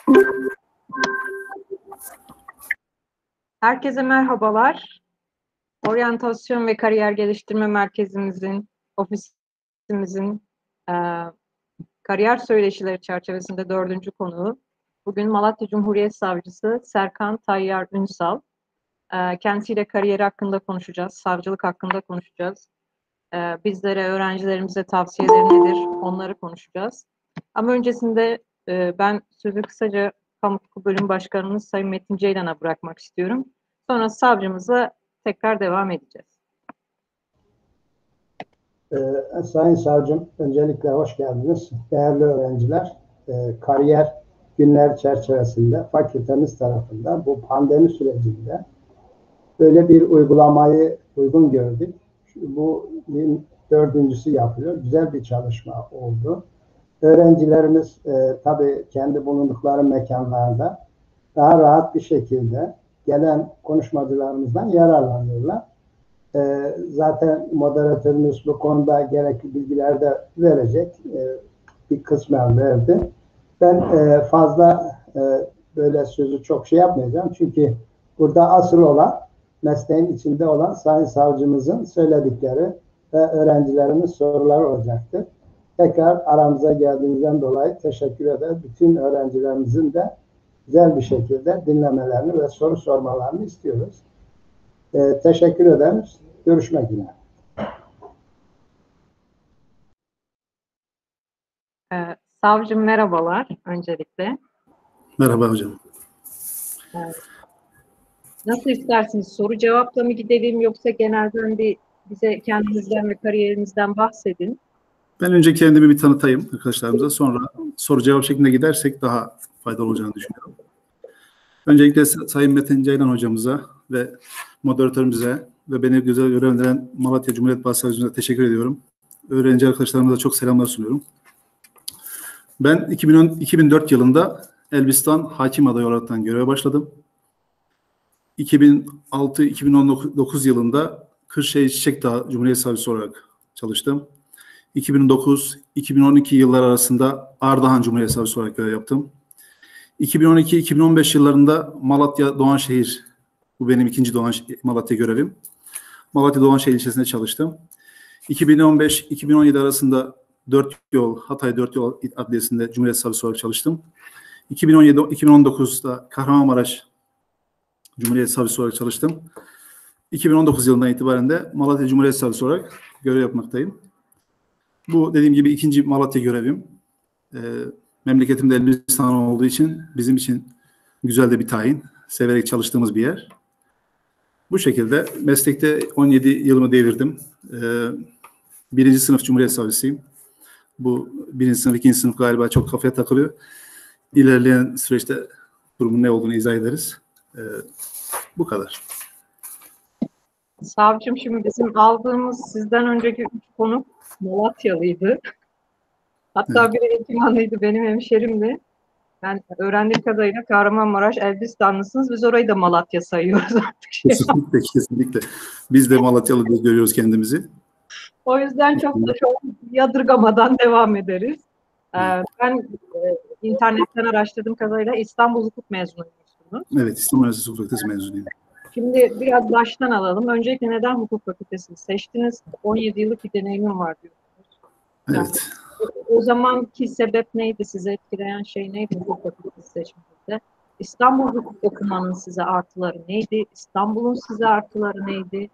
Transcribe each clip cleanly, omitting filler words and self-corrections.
Herkese merhabalar. Oryantasyon ve Kariyer Geliştirme Merkezimizin, ofisimizin kariyer söyleşileri çerçevesinde 4. konuğu. Bugün Malatya Cumhuriyet Savcısı Serkan Tayyar Ünsal. Kendisiyle kariyeri hakkında konuşacağız, savcılık hakkında konuşacağız. Bizlere, öğrencilerimize tavsiyeleri nedir, onları konuşacağız. Ama öncesinde ben sözü kısaca Kamu Hukuku Bölüm Başkanımız Sayın Metin Ceylan'a bırakmak istiyorum. Sonra savcımıza tekrar devam edeceğiz. Sayın Savcım, öncelikle hoş geldiniz. Değerli öğrenciler, kariyer günler çerçevesinde fakültemiz tarafından bu pandemi sürecinde böyle bir uygulamayı uygun gördük. Bu 4.'sü yapılıyor. Güzel bir çalışma oldu. Öğrencilerimiz tabii kendi bulundukları mekanlarda daha rahat bir şekilde gelen konuşmacılarımızdan yararlanıyorlar. Zaten moderatörümüz bu konuda gerekli bilgiler de verecek. Bir kısmen verdi. Ben fazla böyle sözü çok şey yapmayacağım. Çünkü burada asıl olan mesleğin içinde olan Sayın Savcımızın söyledikleri ve öğrencilerimiz soruları olacaktır. Tekrar aramıza geldiğinizden dolayı teşekkür eder. Bütün öğrencilerimizin de güzel bir şekilde dinlemelerini ve soru sormalarını istiyoruz. Teşekkür ederim. Görüşmek üzere. Savcım merhabalar öncelikle. Merhaba hocam. Nasıl istersiniz? Soru cevapla mı gidelim yoksa genelden bize kendinizden ve kariyerinizden bahsedin. Ben önce kendimi bir tanıtayım arkadaşlarımıza. Sonra soru cevap şeklinde gidersek daha faydalı olacağını düşünüyorum. Öncelikle Sayın Metin Ceylan hocamıza ve moderatörümüze ve beni güzel görevlendiren Malatya Cumhuriyet Başsavcılığı'na teşekkür ediyorum. Öğrenci arkadaşlarımıza çok selamlar sunuyorum. Ben 2004 yılında Elbistan hakim adayı olarak göreve başladım. 2006-2019 yılında Kırşehir Çiçekdağ Cumhuriyet Savcısı olarak çalıştım. 2009-2012 yılları arasında Ardahan Cumhuriyet Savcısı olarak görev yaptım. 2012-2015 yıllarında Malatya Doğanşehir, bu benim ikinci Malatya görevim. Malatya Doğanşehir ilçesinde çalıştım. 2015-2017 arasında Hatay 4 Yol Adliyesi'nde Cumhuriyet Savcısı olarak çalıştım. 2017-2019'da Kahramanmaraş Cumhuriyet Savcısı olarak çalıştım. 2019 yılından itibaren de Malatya Cumhuriyet Savcısı olarak görev yapmaktayım. Bu dediğim gibi ikinci Malatya görevim. Memleketimde Elbistan olduğu için bizim için güzel de bir tayin. Severek çalıştığımız bir yer. Bu şekilde meslekte 17 yılımı devirdim. Birinci sınıf Cumhuriyet Savcısıyım. Bu birinci sınıf, ikinci sınıf galiba çok kafaya takılıyor. İlerleyen süreçte durumun ne olduğunu izah ederiz. Bu kadar. Savcım, şimdi bizim aldığımız sizden önceki 3 konuk Malatyalıydı. Hatta Evet. biri Ekimanlıydı, benim hemşerimdi. Ben öğrendiğim kadarıyla Kahramanmaraş, Elbistanlısınız. Biz orayı da Malatya sayıyoruz artık. Kesinlikle, kesinlikle. Biz de Malatyalı diye görüyoruz kendimizi. O yüzden çok da yadırgamadan devam ederiz. Ben internetten araştırdığım kadarıyla İstanbul Hukuk mezunuymuşsunuz. Evet, İstanbul Üniversitesi Hukuk Fakültesi mezunuyum. Şimdi biraz baştan alalım. Öncelikle neden hukuk fakültesini seçtiniz? 17 yıllık bir deneyimim var diyorsunuz. Evet. O zamanki sebep neydi? Sizi etkileyen şey neydi hukuk fakültesi seçmenizde? İstanbul hukuk okumanın size artıları neydi? İstanbul'un size artıları neydi?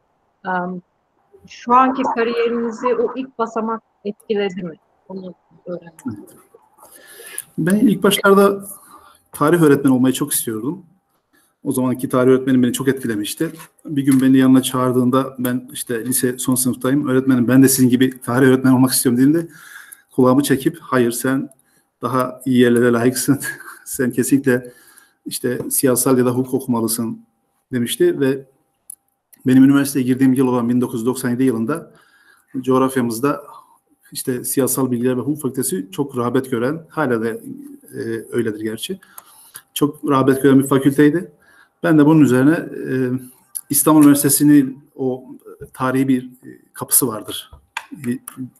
Şu anki kariyerinizi o ilk basamak etkiledi mi? Onu öğrendim. Ben ilk başlarda tarih öğretmeni olmayı çok istiyordum. O zamanki tarih öğretmenim beni çok etkilemişti. Bir gün beni yanına çağırdığında ben işte lise son sınıftayım. Öğretmenim ben de sizin gibi tarih öğretmeni olmak istiyorum dediğimde kulağımı çekip hayır sen daha iyi yerlere layıksın. Sen kesinlikle işte siyasal ya da hukuk okumalısın demişti ve benim üniversiteye girdiğim yıl olan 1997 yılında coğrafyamızda işte siyasal bilgiler ve hukuk fakültesi çok rağbet gören, hala da öyledir gerçi. Çok rağbet gören bir fakülteydi. Ben de bunun üzerine İstanbul Üniversitesi'nin o tarihi bir kapısı vardır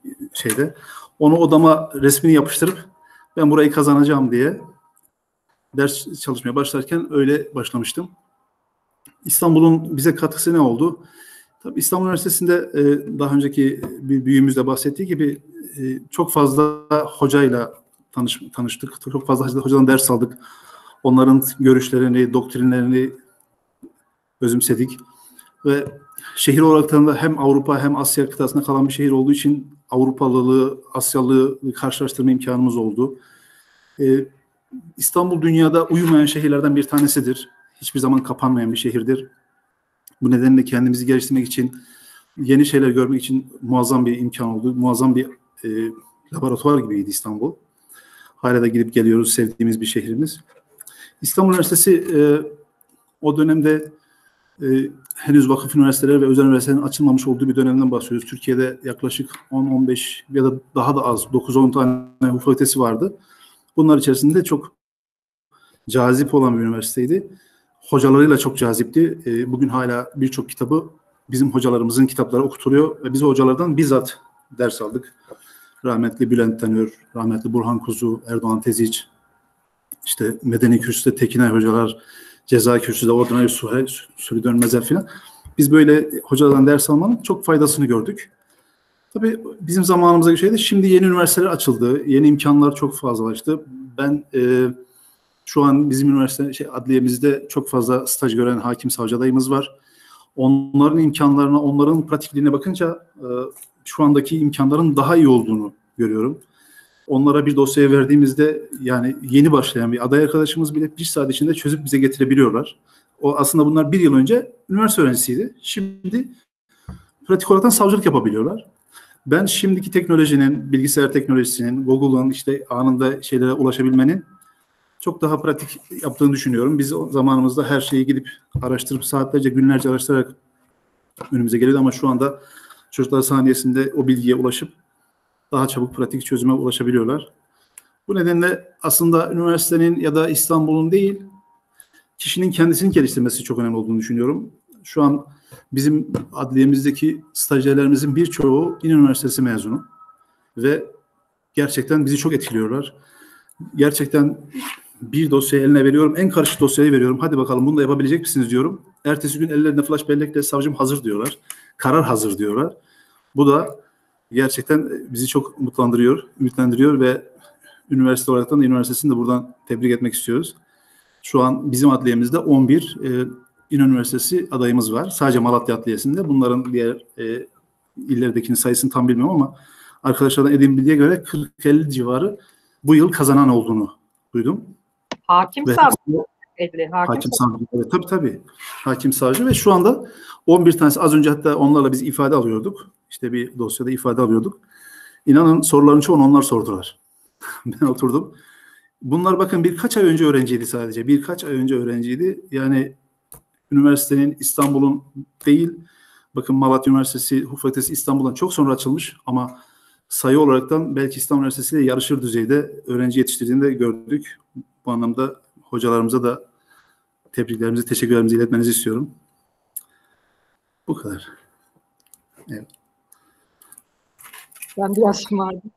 şeyde. Onu odama resmini yapıştırıp ben burayı kazanacağım diye ders çalışmaya başlarken öyle başlamıştım. İstanbul'un bize katkısı ne oldu? Tabii İstanbul Üniversitesi'nde daha önceki bir büyüğümüz de bahsettiği gibi çok fazla hocayla tanıştık. Çok fazla hocadan ders aldık. Onların görüşlerini, doktrinlerini özümsedik. Ve şehir olarak da hem Avrupa hem Asya kıtasında kalan bir şehir olduğu için Avrupalılığı, Asyalılığı karşılaştırma imkanımız oldu. İstanbul dünyada uyumayan şehirlerden bir tanesidir. Hiçbir zaman kapanmayan bir şehirdir. Bu nedenle kendimizi geliştirmek için, yeni şeyler görmek için muazzam bir imkan oldu. Muazzam bir laboratuvar gibiydi İstanbul. Hala da gidip geliyoruz, sevdiğimiz bir şehrimiz. İstanbul Üniversitesi o dönemde henüz vakıf üniversiteleri ve özel üniversitelerin açılmamış olduğu bir dönemden bahsediyoruz. Türkiye'de yaklaşık 10-15 ya da daha da az 9-10 tane hukuk fakültesi vardı. Bunlar içerisinde çok cazip olan bir üniversiteydi. Hocalarıyla çok cazipti. Bugün hala birçok kitabı bizim hocalarımızın kitapları okutuluyor ve biz hocalardan bizzat ders aldık. Rahmetli Bülent Tanör, rahmetli Burhan Kuzu, Erdoğan Teziç, işte Medeni Kürsü'de Tekinay hocalar, Ceza Kürsü'de Ordinary Suri Dönmezer filan. Biz böyle hocalardan ders almanın çok faydasını gördük. Tabii bizim zamanımıza bir şeydi. Şimdi yeni üniversiteler açıldı. Yeni imkanlar çok fazlalaştı. Ben şu an bizim üniversite adliyemizde çok fazla staj gören hakim savcı adayımız var. Onların imkanlarına, onların pratikliğine bakınca şu andaki imkanların daha iyi olduğunu görüyorum. Onlara bir dosyaya verdiğimizde yani yeni başlayan bir aday arkadaşımız bile 1 saat içinde çözüp bize getirebiliyorlar. O aslında bunlar 1 yıl önce üniversite öğrencisiydi. Şimdi pratik olarak savcılık yapabiliyorlar. Ben şimdiki teknolojinin, bilgisayar teknolojisinin, Google'ın işte anında şeylere ulaşabilmenin çok daha pratik yaptığını düşünüyorum. Biz o zamanımızda her şeyi gidip araştırıp saatlerce, günlerce araştırarak önümüze geliyordu ama şu anda çocuklar saniyesinde o bilgiye ulaşıp daha çabuk pratik çözüme ulaşabiliyorlar. Bu nedenle aslında üniversitenin ya da İstanbul'un değil, kişinin kendisini geliştirmesi çok önemli olduğunu düşünüyorum. Şu an bizim adliyemizdeki stajyerlerimizin birçoğu İnönü Üniversitesi mezunu ve gerçekten bizi çok etkiliyorlar. Gerçekten bir dosyayı eline veriyorum, en karışık dosyayı veriyorum. Hadi bakalım bunu da yapabilecek misiniz diyorum. Ertesi gün ellerinde flash bellekle savcım hazır diyorlar. Karar hazır diyorlar. Bu da gerçekten bizi çok mutlandırıyor, ümitlendiriyor ve üniversite olarak da üniversitesini de buradan tebrik etmek istiyoruz. Şu an bizim adliyemizde 11 İnönü Üniversitesi adayımız var. Sadece Malatya Adliyesi'nde. Bunların diğer illerdekinin sayısını tam bilmiyorum ama arkadaşlardan edindiğim bilgiye göre 40-50 civarı bu yıl kazanan olduğunu duydum. Hakim savcı. Hakim savcı. Evet, tabii. Hakim savcı ve şu anda 11 tanesi az önce hatta onlarla biz ifade alıyorduk. İşte bir dosyada ifade alıyorduk. İnanın soruların çoğunu onlar sordular. Ben oturdum. Bunlar bakın birkaç ay önce öğrenciydi sadece. Birkaç ay önce öğrenciydi. Yani üniversitenin İstanbul'un değil, bakın Malatya Üniversitesi Hukuk Fakültesi İstanbul'dan çok sonra açılmış ama sayı olaraktan belki İstanbul Üniversitesi ile yarışır düzeyde öğrenci yetiştirdiğini de gördük. Bu anlamda hocalarımıza da tebriklerimizi, teşekkürlerimizi iletmenizi istiyorum. Bu kadar. Evet. Ben biraz şımardım.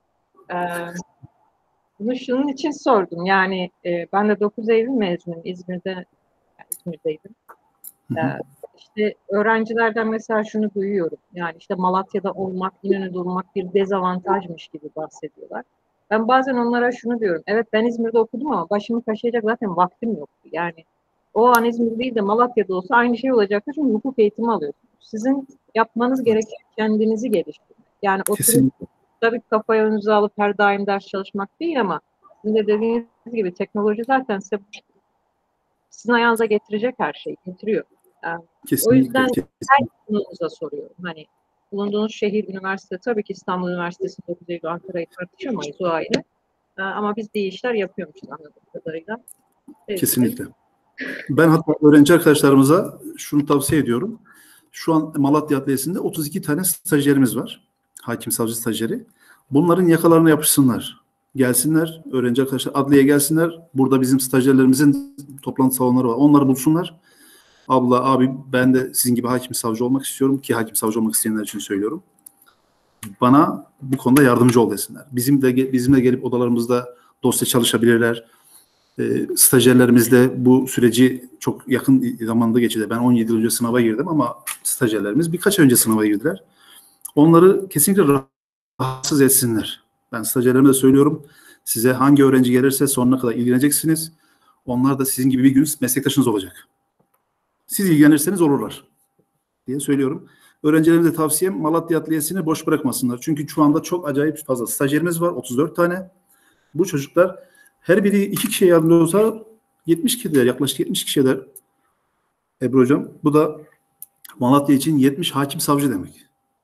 Bunu şunun için sordum. Yani ben de 9 Eylül mezunuyum. İzmir'deydim. İşte öğrencilerden mesela şunu duyuyorum. Yani işte Malatya'da olmak, İnönü'de olmak bir dezavantajmış gibi bahsediyorlar. Ben bazen onlara şunu diyorum. Evet ben İzmir'de okudum ama başımı kaşıyacak zaten vaktim yoktu. Yani o an İzmir değil de Malatya'da olsa aynı şey olacaktır. Çünkü hukuk eğitimi alıyorsunuz. Sizin yapmanız gereken kendinizi geliştirmek. Yani oturup tabii kafaya önünüze alıp her daim ders çalışmak değil ama sizin de dediğiniz gibi teknoloji zaten sizin ayağınıza getirecek her şeyi getiriyor. Yani o yüzden her konunuza soruyorum. Hani bulunduğunuz şehir, üniversite tabii ki İstanbul Üniversitesi 9 Eylül Ankara'yı tartışamayız o ayrı. Ama biz de iyi işler yapıyormuşuz anladığım kadarıyla. Evet. Kesinlikle. Ben hatta öğrenci arkadaşlarımıza şunu tavsiye ediyorum. Şu an Malatya Adliyesi'nde 32 tane stajyerimiz var. Hakim savcı stajyeri. Bunların yakalarına yapışsınlar. Gelsinler, öğrenci arkadaşlar adliyeye gelsinler. Burada bizim stajyerlerimizin toplantı salonları var. Onları bulsunlar. Abla, abi ben de sizin gibi hakim savcı olmak istiyorum ki hakim savcı olmak isteyenler için söylüyorum. Bana bu konuda yardımcı ol desinler. Bizimle gelip odalarımızda dosya çalışabilirler. Stajyerlerimiz de bu süreci çok yakın zamanda geçirdi. Ben 17 yıl önce sınava girdim ama stajyerlerimiz birkaç ay önce sınava girdiler. Onları kesinlikle rahatsız etsinler. Ben stajyerlerime de söylüyorum. Size hangi öğrenci gelirse sonuna kadar ilgileneceksiniz. Onlar da sizin gibi bir gün meslektaşınız olacak. Siz ilgilenirseniz olurlar diye söylüyorum. Öğrencilerimize tavsiyem Malatya Adliyesi'ni boş bırakmasınlar. Çünkü şu anda çok acayip fazla stajyerimiz var. 34 tane. Bu çocuklar her biri 2 kişiye yardımcı olsa 70 kişiler, yaklaşık 70 kişiler. Ebru Hocam, bu da Malatya için 70 hakim savcı demek.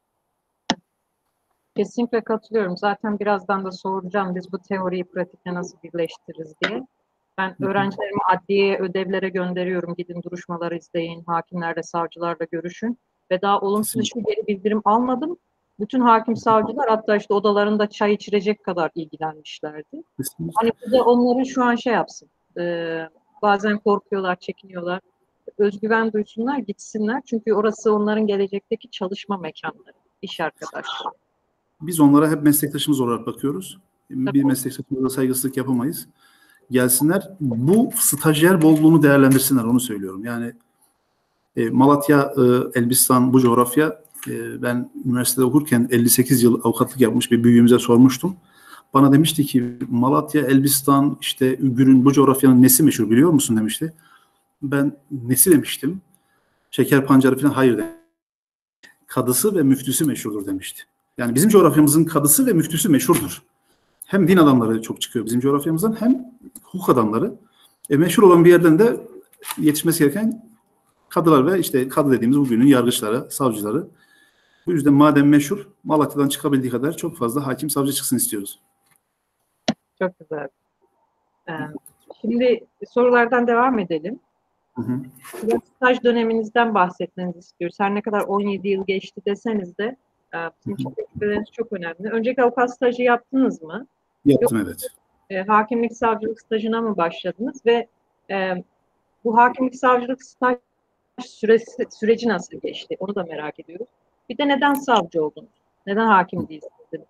Kesinlikle katılıyorum. Zaten birazdan da soracağım biz bu teoriyi pratikle nasıl birleştiririz diye. Ben öğrencilerimi adliyeye, ödevlere gönderiyorum. Gidin duruşmaları izleyin, hakimlerle, savcılarla görüşün. Ve daha olumsuz hiçbir geri bildirim almadım. Bütün hakim savcılar hatta işte odalarında çay içirecek kadar ilgilenmişlerdi. Kesinlikle. Hani bu da onların şu an şey yapsın. Bazen korkuyorlar, çekiniyorlar. Özgüven duysunlar, gitsinler. Çünkü orası onların gelecekteki çalışma mekanları, iş arkadaşları. Biz onlara hep meslektaşımız olarak bakıyoruz. Bir Tabii. meslektaşımıza saygısızlık yapamayız. Gelsinler, bu stajyer bolluğunu değerlendirsinler, onu söylüyorum. Yani Malatya, Elbistan, bu coğrafya, ben üniversitede okurken 58 yıl avukatlık yapmış bir büyüğümüze sormuştum. Bana demişti ki Malatya, Elbistan, işte Ügür'ün, bu coğrafyanın nesi meşhur biliyor musun demişti. Ben nesi demiştim. Şeker pancarı falan, hayır demiştim. Kadısı ve müftüsü meşhurdur demişti. Yani bizim coğrafyamızın kadısı ve müftüsü meşhurdur. Hem din adamları çok çıkıyor bizim coğrafyamızdan hem hukuk adamları. Meşhur olan bir yerden de yetişmesi gereken kadılar ve işte kadı dediğimiz bugünün yargıçları, savcıları. Bu yüzden madem meşhur, Malatya'dan çıkabildiği kadar çok fazla hakim savcı çıksın istiyoruz. Çok güzel. Şimdi sorulardan devam edelim. Hı hı. Biraz staj döneminizden bahsetmenizi istiyoruz. Her ne kadar 17 yıl geçti deseniz de bizim için tecrübeleriniz çok önemli. Önceki avukat stajı yaptınız mı? Yaptım, evet. Hakimlik savcılık stajına mı başladınız ve bu hakimlik savcılık staj süreci nasıl geçti? Onu da merak ediyoruz. Bir de neden savcı oldunuz? Neden hakim değilsiniz?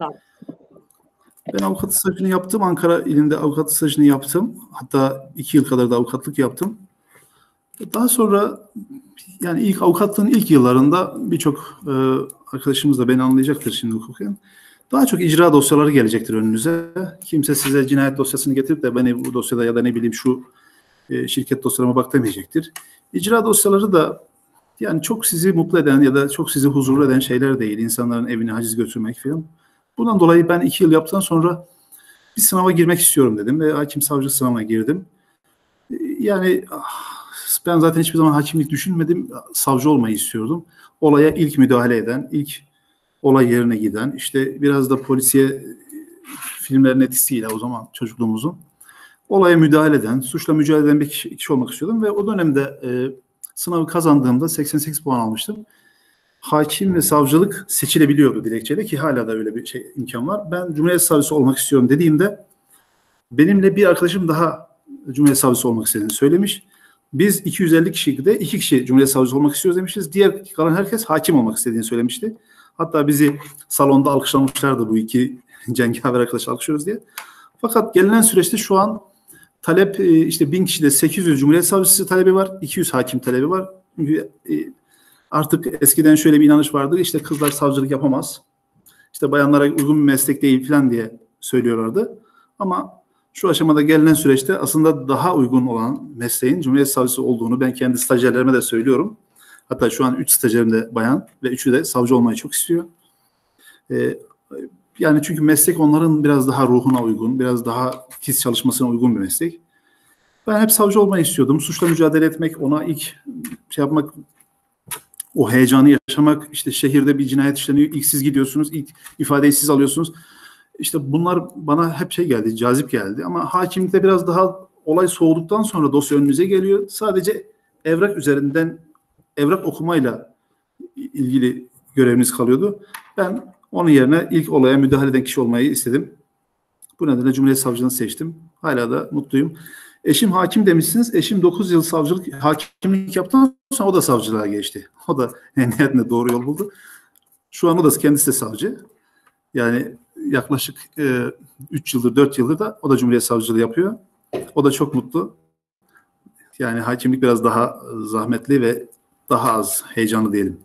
Ben avukat stajını yaptım. Ankara ilinde avukat stajını yaptım. Hatta 2 yıl kadar da avukatlık yaptım. Daha sonra yani ilk avukatlığın ilk yıllarında birçok arkadaşımız da beni anlayacaktır şimdi hukuken. Daha çok icra dosyaları gelecektir önünüze. Kimse size cinayet dosyasını getirip de beni bu dosyada ya da ne bileyim şu şirket dosyalarıma bak demeyecektir. İcra dosyaları da yani çok sizi mutlu eden ya da çok sizi huzurlu eden şeyler değil. İnsanların evine haciz götürmek falan. Bundan dolayı ben 2 yıl yaptıktan sonra bir sınava girmek istiyorum dedim ve hakim savcı sınavına girdim. Yani ben zaten hiçbir zaman hakimlik düşünmedim. Savcı olmayı istiyordum. Olaya ilk müdahale eden, ilk olay yerine giden, işte biraz da polisiye filmlerin etkisiyle o zaman çocukluğumuzun olaya müdahale eden, suçla mücadele eden bir kişi olmak istiyordum ve o dönemde sınavı kazandığımda 88 puan almıştım. Hakim ve savcılık seçilebiliyordu dilekçeyle ki hala da öyle bir imkan var. Ben Cumhuriyet Savcısı olmak istiyorum dediğimde benimle bir arkadaşım daha Cumhuriyet Savcısı olmak istediğini söylemiş. Biz 250 kişide 2 kişi Cumhuriyet Savcısı olmak istiyoruz demişiz. Diğer kalan herkes hakim olmak istediğini söylemişti. Hatta bizi salonda alkışlamışlardı bu iki cengaver arkadaş alkışlıyoruz diye. Fakat gelinen süreçte şu an talep işte 1000 kişide 800 Cumhuriyet Savcısı talebi var. 200 hakim talebi var. Çünkü artık eskiden şöyle bir inanış vardı. İşte kızlar savcılık yapamaz. İşte bayanlara uygun bir meslek değil falan diye söylüyorlardı. Ama şu aşamada gelinen süreçte aslında daha uygun olan mesleğin Cumhuriyet Savcısı olduğunu ben kendi stajyerlerime de söylüyorum. Hatta şu an 3 stajyerim de bayan ve 3'ü de savcı olmayı çok istiyor. Yani çünkü meslek onların biraz daha ruhuna uygun, biraz daha titiz çalışmasına uygun bir meslek. Ben hep savcı olmayı istiyordum. Suçla mücadele etmek, ona ilk şey yapmak, o heyecanı yaşamak, işte şehirde bir cinayet işleniyor, ilk siz gidiyorsunuz, ilk ifadeyi siz alıyorsunuz. İşte bunlar bana hep şey geldi, cazip geldi. Ama hakimlikte biraz daha olay soğuduktan sonra dosya önünüze geliyor. Sadece evrak üzerinden, evrak okumayla ilgili göreviniz kalıyordu. Ben onun yerine ilk olaya müdahale eden kişi olmayı istedim. Bu nedenle Cumhuriyet Savcılığını seçtim. Hala da mutluyum. Eşim hakim demişsiniz. Eşim 9 yıl hakimlik yaptıktan sonra o da savcılığa geçti. O da nihayetinde doğru yol buldu. Şu an o da kendisi de savcı. Yani yaklaşık 3 yıldır, 4 yıldır da o da Cumhuriyet Savcılığı yapıyor. O da çok mutlu. Yani hakimlik biraz daha zahmetli ve daha az heyecanlı diyelim.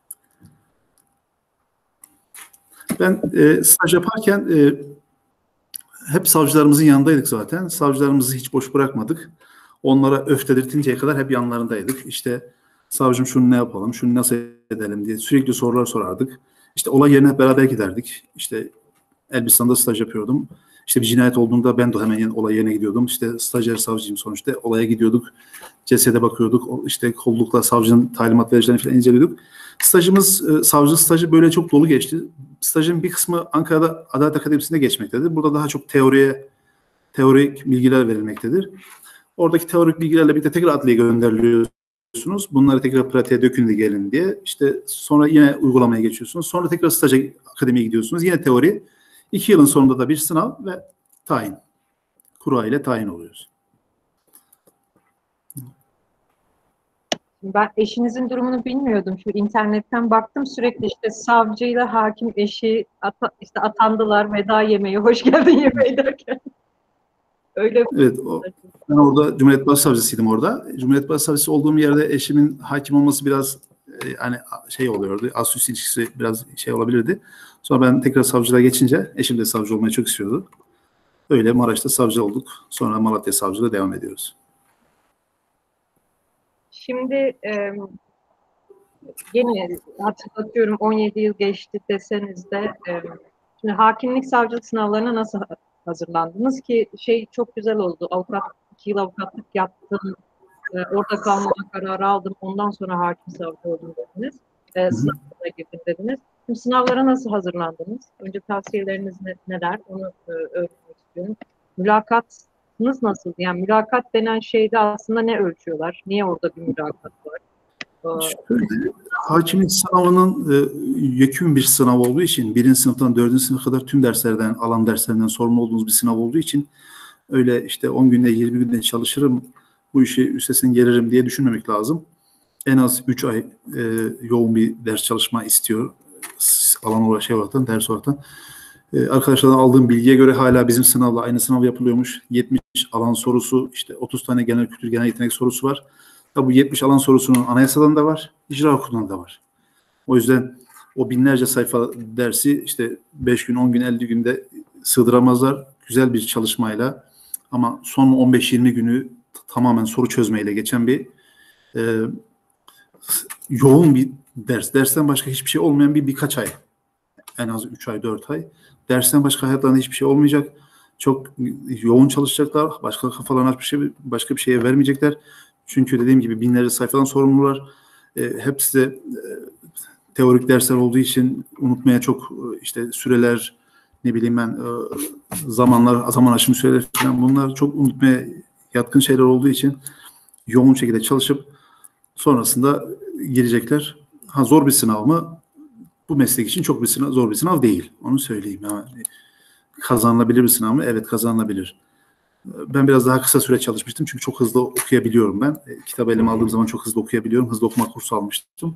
Ben staj yaparken hep savcılarımızın yanındaydık zaten. Savcılarımızı hiç boş bırakmadık. Onlara öf dedirtinceye kadar hep yanlarındaydık. İşte savcım şunu ne yapalım, şunu nasıl edelim diye sürekli sorular sorardık. İşte olay yerine hep beraber giderdik. İşte Elbistan'da staj yapıyordum. İşte bir cinayet olduğunda ben de hemen olay yerine gidiyordum. İşte stajyer savcıyım sonuçta. Olaya gidiyorduk. Cesede bakıyorduk. İşte kollukla savcının talimat vericilerini falan inceliyorduk. Stajımız, savcı stajı böyle çok dolu geçti. Stajın bir kısmı Ankara'da Adalet Akademisi'nde geçmektedir. Burada daha çok teorik bilgiler verilmektedir. Oradaki teorik bilgilerle birlikte tekrar adliyeye gönderiliyorsunuz. Bunları tekrar pratiğe dökün de gelin diye. İşte sonra yine uygulamaya geçiyorsunuz. Sonra tekrar staja akademiye gidiyorsunuz. Yine teori. 2 yılın sonunda da bir sınav ve tayin. Kura ile tayin oluyoruz. Ben eşinizin durumunu bilmiyordum. Şu internetten baktım, sürekli işte savcıyla hakim eşi işte atandılar, veda yemeği, hoş geldin yemeği derken. Öyle. Evet, ben orada Cumhuriyet Başsavcısıydım orada. Cumhuriyet Başsavcısı olduğum yerde eşimin hakim olması biraz hani şey oluyordu. Asüs ilişkisi biraz şey olabilirdi. Sonra ben tekrar savcılığa geçince eşim de savcı olmayı çok istiyordu. Öyle Maraş'ta savcı olduk. Sonra Malatya savcılığa devam ediyoruz. Şimdi yine hatırlatıyorum, 17 yıl geçti deseniz de şimdi hakimlik savcılık sınavlarına nasıl hazırlandınız ki çok güzel oldu. 2 yıl avukatlık yaptım, orada kalmama kararı aldım, ondan sonra hakim savcı oldum dediniz. Sınavlara girdim dediniz. Şimdi sınavlara nasıl hazırlandınız? Önce tavsiyeleriniz neler? Onu öğrenmek istiyorum. Mülakatınız nasıl? Yani mülakat denen şeyde aslında ne ölçüyorlar? Niye orada bir mülakat var? Şöyle, hakimlik sınavının yekün bir sınav olduğu için 1. sınıftan 4. sınıfa kadar tüm derslerden, alan derslerinden sorumlu olduğunuz bir sınav olduğu için öyle işte 10 günde 20 günde çalışırım, bu işi üstesinden gelirim diye düşünmemek lazım. En az 3 ay yoğun bir ders çalışma istiyor. Alan olarak ders olarak. Arkadaşlardan aldığım bilgiye göre hala bizim sınavla aynı sınav yapılıyormuş. 70 alan sorusu, işte 30 tane genel kültür, genel yetenek sorusu var. Bu 70 alan sorusunun anayasadan da var, icra hukukundan da var. O yüzden o binlerce sayfa dersi işte 5 gün, 10 gün, 50 günde sığdıramazlar. Güzel bir çalışmayla ama son 15-20 günü tamamen soru çözmeyle geçen bir yoğun bir ders. Dersten başka hiçbir şey olmayan birkaç ay. En az 3 ay, 4 ay. Dersten başka hayatlarında hiçbir şey olmayacak. Çok yoğun çalışacaklar. Başka kafalarına başka bir şeye vermeyecekler. Çünkü dediğim gibi binlerce sayfadan sorumlular. Hepsi de teorik dersler olduğu için unutmaya çok işte süreler, ne bileyim ben zaman aşımı süreler falan, bunlar çok unutmaya yatkın şeyler olduğu için yoğun şekilde çalışıp sonrasında girecekler. Zor bir sınav mı? Bu meslek için çok zor bir sınav değil. Onu söyleyeyim. Yani kazanılabilir bir sınav mı? Evet, kazanılabilir. Ben biraz daha kısa süre çalışmıştım çünkü çok hızlı okuyabiliyorum ben. Kitabı elime aldığım zaman çok hızlı okuyabiliyorum. Hızlı okuma kursu almıştım.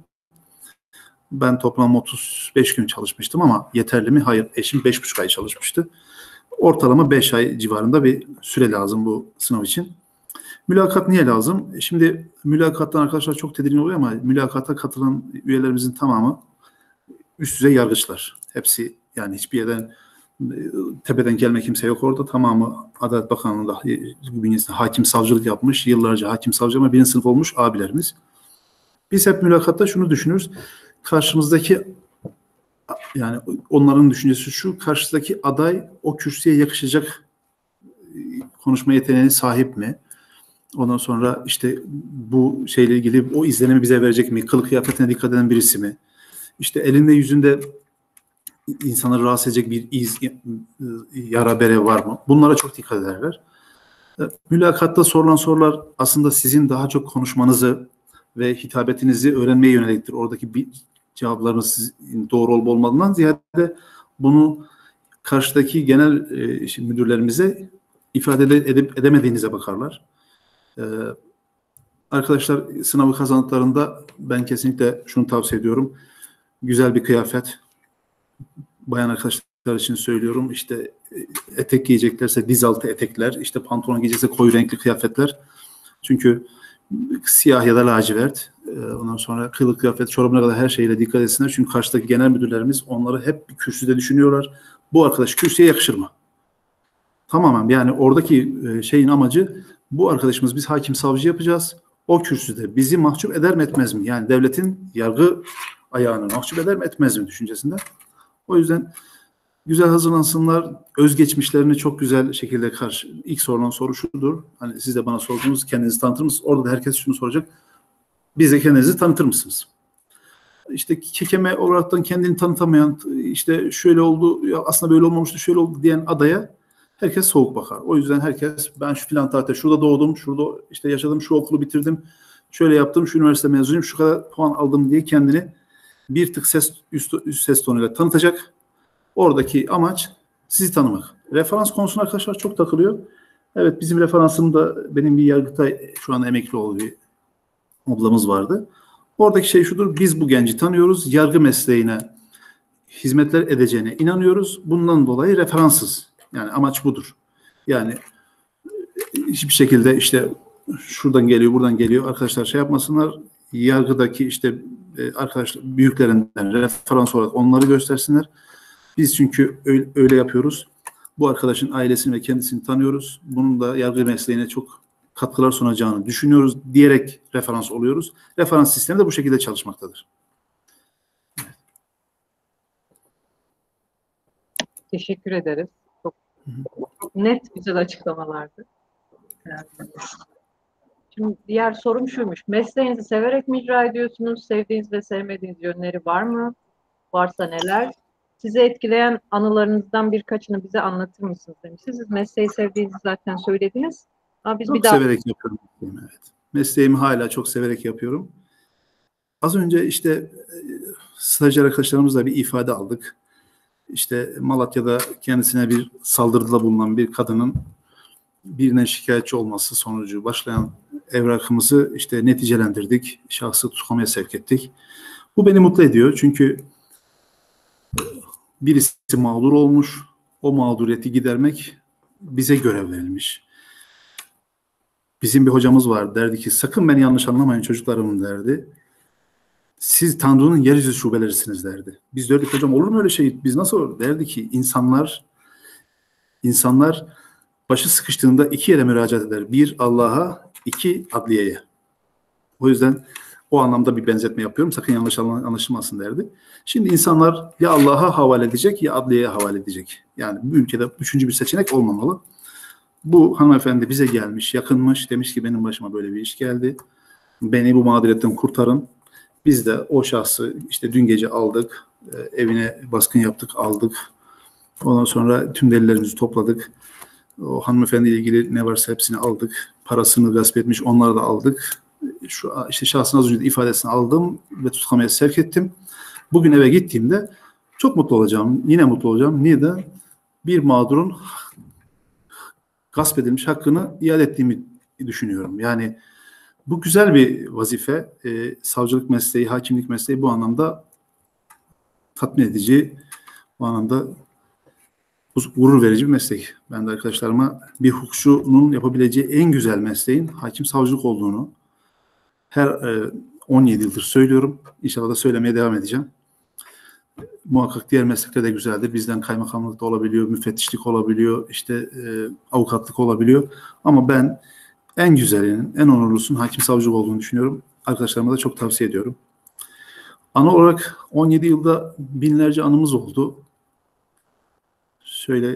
Ben toplam 35 gün çalışmıştım ama yeterli mi? Hayır. Eşim 5,5 ay çalışmıştı. Ortalama 5 ay civarında bir süre lazım bu sınav için. Mülakat niye lazım? Şimdi mülakattan arkadaşlar çok tedirgin oluyor ama mülakata katılan üyelerimizin tamamı üst düzey yargıçlar. Hepsi, yani hiçbir yerden tepeden gelme kimse yok orada. Tamamı Adalet Bakanlığı'nda bünyesinde hakim savcılık yapmış. Yıllarca hakim savcı ama 1. sınıf olmuş abilerimiz. Biz hep mülakatta şunu düşünürüz. Karşımızdaki, yani onların düşüncesi şu: karşıdaki aday o kürsüye yakışacak konuşma yeteneğine sahip mi? Ondan sonra işte bu şeyle ilgili o izlenimi bize verecek mi? Kılık kıyafetine dikkat eden birisi mi? İşte elinde yüzünde insanları rahatsız edecek bir yara bere var mı? Bunlara çok dikkat ederler. Mülakatta sorulan sorular aslında sizin daha çok konuşmanızı ve hitabetinizi öğrenmeye yöneliktir. Oradaki bir cevaplarınız doğru olup olmadığından ziyade bunu karşıdaki genel müdürlerimize ifade edemediğinize bakarlar. Arkadaşlar sınavı kazandıklarında ben kesinlikle şunu tavsiye ediyorum. Güzel bir kıyafet. Bayan arkadaşlar için söylüyorum. İşte etek giyeceklerse diz altı etekler, işte pantolon giyecekse koyu renkli kıyafetler. Çünkü siyah ya da lacivert, ondan sonra kılık kıyafet, çorabına kadar her şeyle dikkat etsinler. Çünkü karşıdaki genel müdürlerimiz onları hep bir kürsüde düşünüyorlar. Bu arkadaş kürsüye yakışır mı? Tamamen yani oradaki şeyin amacı bu arkadaşımız biz hakim savcı yapacağız. O kürsüde bizi mahcup eder mi etmez mi? Yani devletin yargı ayağını mahcup eder mi etmez mi düşüncesinde. O yüzden güzel hazırlansınlar. Özgeçmişlerini çok güzel şekilde karşı. İlk sorulan soru şudur. Hani siz de bana sordunuz, kendinizi tanıtır mısınız? Orada da herkes şunu soracak. Bize kendinizi tanıtır mısınız? İşte kekeme olaraktan kendini tanıtamayan, işte şöyle oldu, ya aslında böyle olmamıştı, şöyle oldu diyen adaya herkes soğuk bakar. O yüzden herkes ben şu filan tarihte şurada doğdum, şurada işte yaşadım, şu okulu bitirdim, şöyle yaptım, şu üniversite mezunuyum, şu kadar puan aldım diye kendini bir tık üst ses tonuyla tanıtacak. Oradaki amaç sizi tanımak. Referans konusuna arkadaşlar çok takılıyor. Evet, bizim referansımda benim bir Yargıtay şu anda emekli olduğu bir ablamız vardı. Oradaki şey şudur, biz bu genci tanıyoruz, yargı mesleğine hizmetler edeceğine inanıyoruz. Bundan dolayı referanssız. Yani amaç budur. Yani hiçbir şekilde işte şuradan geliyor, buradan geliyor. Arkadaşlar şey yapmasınlar. Yargıdaki işte arkadaşlar büyüklerinden referans olarak onları göstersinler. Biz çünkü öyle yapıyoruz. Bu arkadaşın ailesini ve kendisini tanıyoruz. Bunun da yargı mesleğine çok katkılar sunacağını düşünüyoruz diyerek referans oluyoruz. Referans sistemi de bu şekilde çalışmaktadır. Teşekkür ederiz. Çok net, güzel açıklamalardı. Şimdi diğer sorum şuymuş. Mesleğinizi severek mi icra ediyorsunuz? Sevdiğiniz ve sevmediğiniz yönleri var mı? Varsa neler? Sizi etkileyen anılarınızdan birkaçını bize anlatır mısınız demiş. Siz mesleği sevdiğinizi zaten söylediniz. Ama biz Çok severek yapıyorum. Evet. Mesleğimi hala çok severek yapıyorum. Az önce işte stajyer arkadaşlarımızla bir ifade aldık. İşte Malatya'da kendisine bir saldırıda bulunan bir kadının birine şikayetçi olması sonucu başlayan evrakımızı işte neticelendirdik. Şahsı tutuklamaya sevk ettik. Bu beni mutlu ediyor. Çünkü birisi mağdur olmuş. O mağduriyeti gidermek bize görev verilmiş. Bizim bir hocamız var, derdi ki sakın beni yanlış anlamayın çocuklarımın derdi. Siz Tanrı'nın yeryüzü şubelerisiniz derdi. Biz derdik hocam olur mu öyle şey? Biz nasıl olur? Derdi ki insanlar başı sıkıştığında iki yere müracaat eder. Bir Allah'a, iki adliyeye. O yüzden o anlamda bir benzetme yapıyorum. Sakın yanlış anlaşılmasın derdi. Şimdi insanlar ya Allah'a havale edecek ya adliyeye havale edecek. Yani bu ülkede üçüncü bir seçenek olmamalı. Bu hanımefendi bize gelmiş, yakınmış. Demiş ki benim başıma böyle bir iş geldi. Beni bu mağduriyetten kurtarın. Biz de o şahsı işte dün gece aldık. Evine baskın yaptık, aldık. Ondan sonra tüm delillerimizi topladık. O hanımefendiyle ilgili ne varsa hepsini aldık. Parasını gasp etmiş, onları da aldık. Şu işte şahsın az önce de ifadesini aldım ve tutuklamaya sevk ettim. Bugün eve gittiğimde çok mutlu olacağım. Yine mutlu olacağım. Niye de bir mağdurun gasp edilmiş hakkını iade ettiğimi düşünüyorum. Yani bu güzel bir vazife. Savcılık mesleği, hakimlik mesleği bu anlamda tatmin edici, bu anlamda gurur verici bir meslek. Ben de arkadaşlarıma bir hukukçunun yapabileceği en güzel mesleğin hakim savcılık olduğunu her 17 yıldır söylüyorum. İnşallah da söylemeye devam edeceğim. Muhakkak diğer meslekler de güzeldir. Bizden kaymakamlık da olabiliyor, müfettişlik olabiliyor, işte avukatlık olabiliyor. Ama ben en güzelinin, en onurlusunun hakim savcılık olduğunu düşünüyorum. Arkadaşlarıma da çok tavsiye ediyorum. Anı olarak 17 yılda binlerce anımız oldu. Şöyle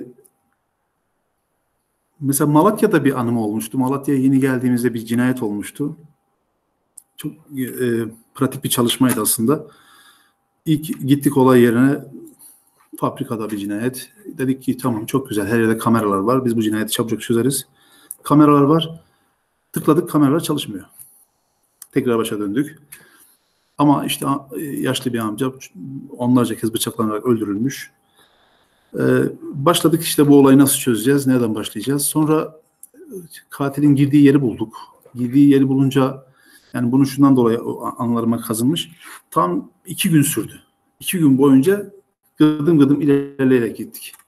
mesela Malatya'da bir anım olmuştu. Malatya'ya yeni geldiğimizde bir cinayet olmuştu. Çok pratik bir çalışmaydı aslında. İlk gittik olay yerine, fabrikada bir cinayet. Dedik ki tamam çok güzel, her yerde kameralar var. Biz bu cinayeti çabucak çözeriz. Kameralar var. Tıkladık, kameralar çalışmıyor. Tekrar başa döndük. Ama işte yaşlı bir amca onlarca kez bıçaklanarak öldürülmüş. Başladık işte bu olayı nasıl çözeceğiz, nereden başlayacağız? Sonra katilin girdiği yeri bulduk. Girdiği yeri bulunca yani bunu şundan dolayı anılarıma kazınmış. Tam 2 gün sürdü. 2 gün boyunca gıdım gıdım ilerleyerek gittik.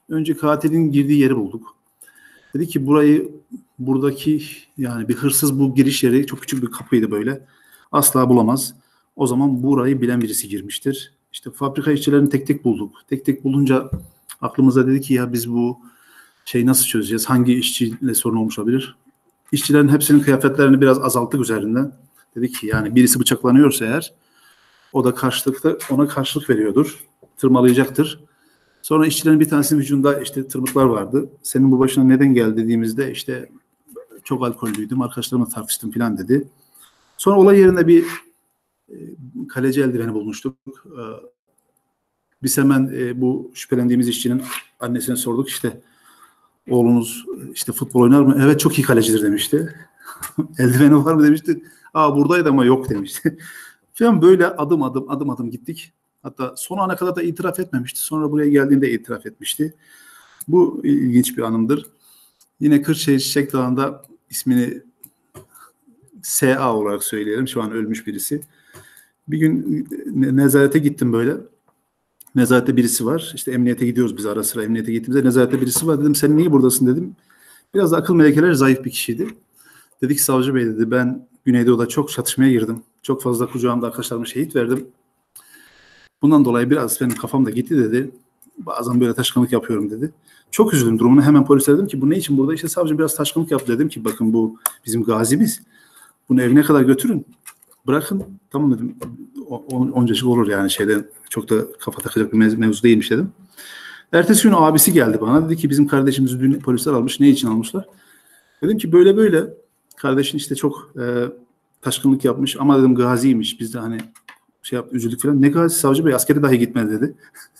önce katilin girdiği yeri bulduk. Dedi ki buradaki yani bir hırsız bu giriş yeri çok küçük bir kapıydı böyle. Asla bulamaz. O zaman burayı bilen birisi girmiştir. İşte fabrika işçilerini tek tek bulduk. Tek tek bulunca aklımıza dedi ki ya biz bu şeyi nasıl çözeceğiz? Hangi işçiyle sorun olmuş olabilir? İşçilerin hepsinin kıyafetlerini biraz azalttık üzerinden. Dedi ki yani birisi bıçaklanıyorsa eğer o da ona karşılık veriyordur. Tırmalayacaktır. Sonra işçilerin bir tanesinin vücudunda işte tırmıklar vardı. Senin bu başına neden geldi dediğimizde işte çok alkollüydüm, arkadaşlarımla tartıştım falan dedi. Sonra olay yerinde bir kaleci eldiveni bulmuştuk. Biz hemen bu şüphelendiğimiz işçinin annesine sorduk. İşte oğlunuz işte futbol oynar mı? Evet çok iyi kalecidir demişti. Eldiveni var mı demişti. Aa buradaydı ama yok demişti. Falan böyle adım adım gittik. Hatta son ana kadar da itiraf etmemişti. Sonra buraya geldiğinde itiraf etmişti. Bu ilginç bir anımdır. Yine Kırşehir Çiçek Dağı'nda ismini S.A. olarak söyleyelim. Şu an ölmüş birisi. Bir gün nezarete gittim böyle. Nezarette birisi var. İşte emniyete gidiyoruz biz ara sıra emniyete gittiğimizde. Nezarette birisi var. Dedim sen niye buradasın dedim. Biraz da akıl melekeleri zayıf bir kişiydi. Dedi ki savcı bey dedi ben Güneydoğu'da çok çatışmaya girdim. Çok fazla kucağımda arkadaşlarıma şehit verdim. Bundan dolayı biraz benim kafam da gitti dedi. Bazen böyle taşkınlık yapıyorum dedi. Çok üzüldüm durumuna. Hemen polise dedim ki bu ne için burada? İşte savcım biraz taşkınlık yaptı dedim ki bakın bu bizim gazimiz. Bunu evine kadar götürün. Bırakın. Tamam dedim. Oncacık olur yani şeyden çok da kafa takacak bir mevzu değilmiş dedim. Ertesi gün abisi geldi bana. Dedi ki bizim kardeşimizi dün polisler almış. Ne için almışlar? Dedim ki böyle böyle. Kardeşin işte çok taşkınlık yapmış ama dedim gaziymiş. Biz de hani üzüldük falan. Ne gazi savcı bey askere dahi gitmedi dedi.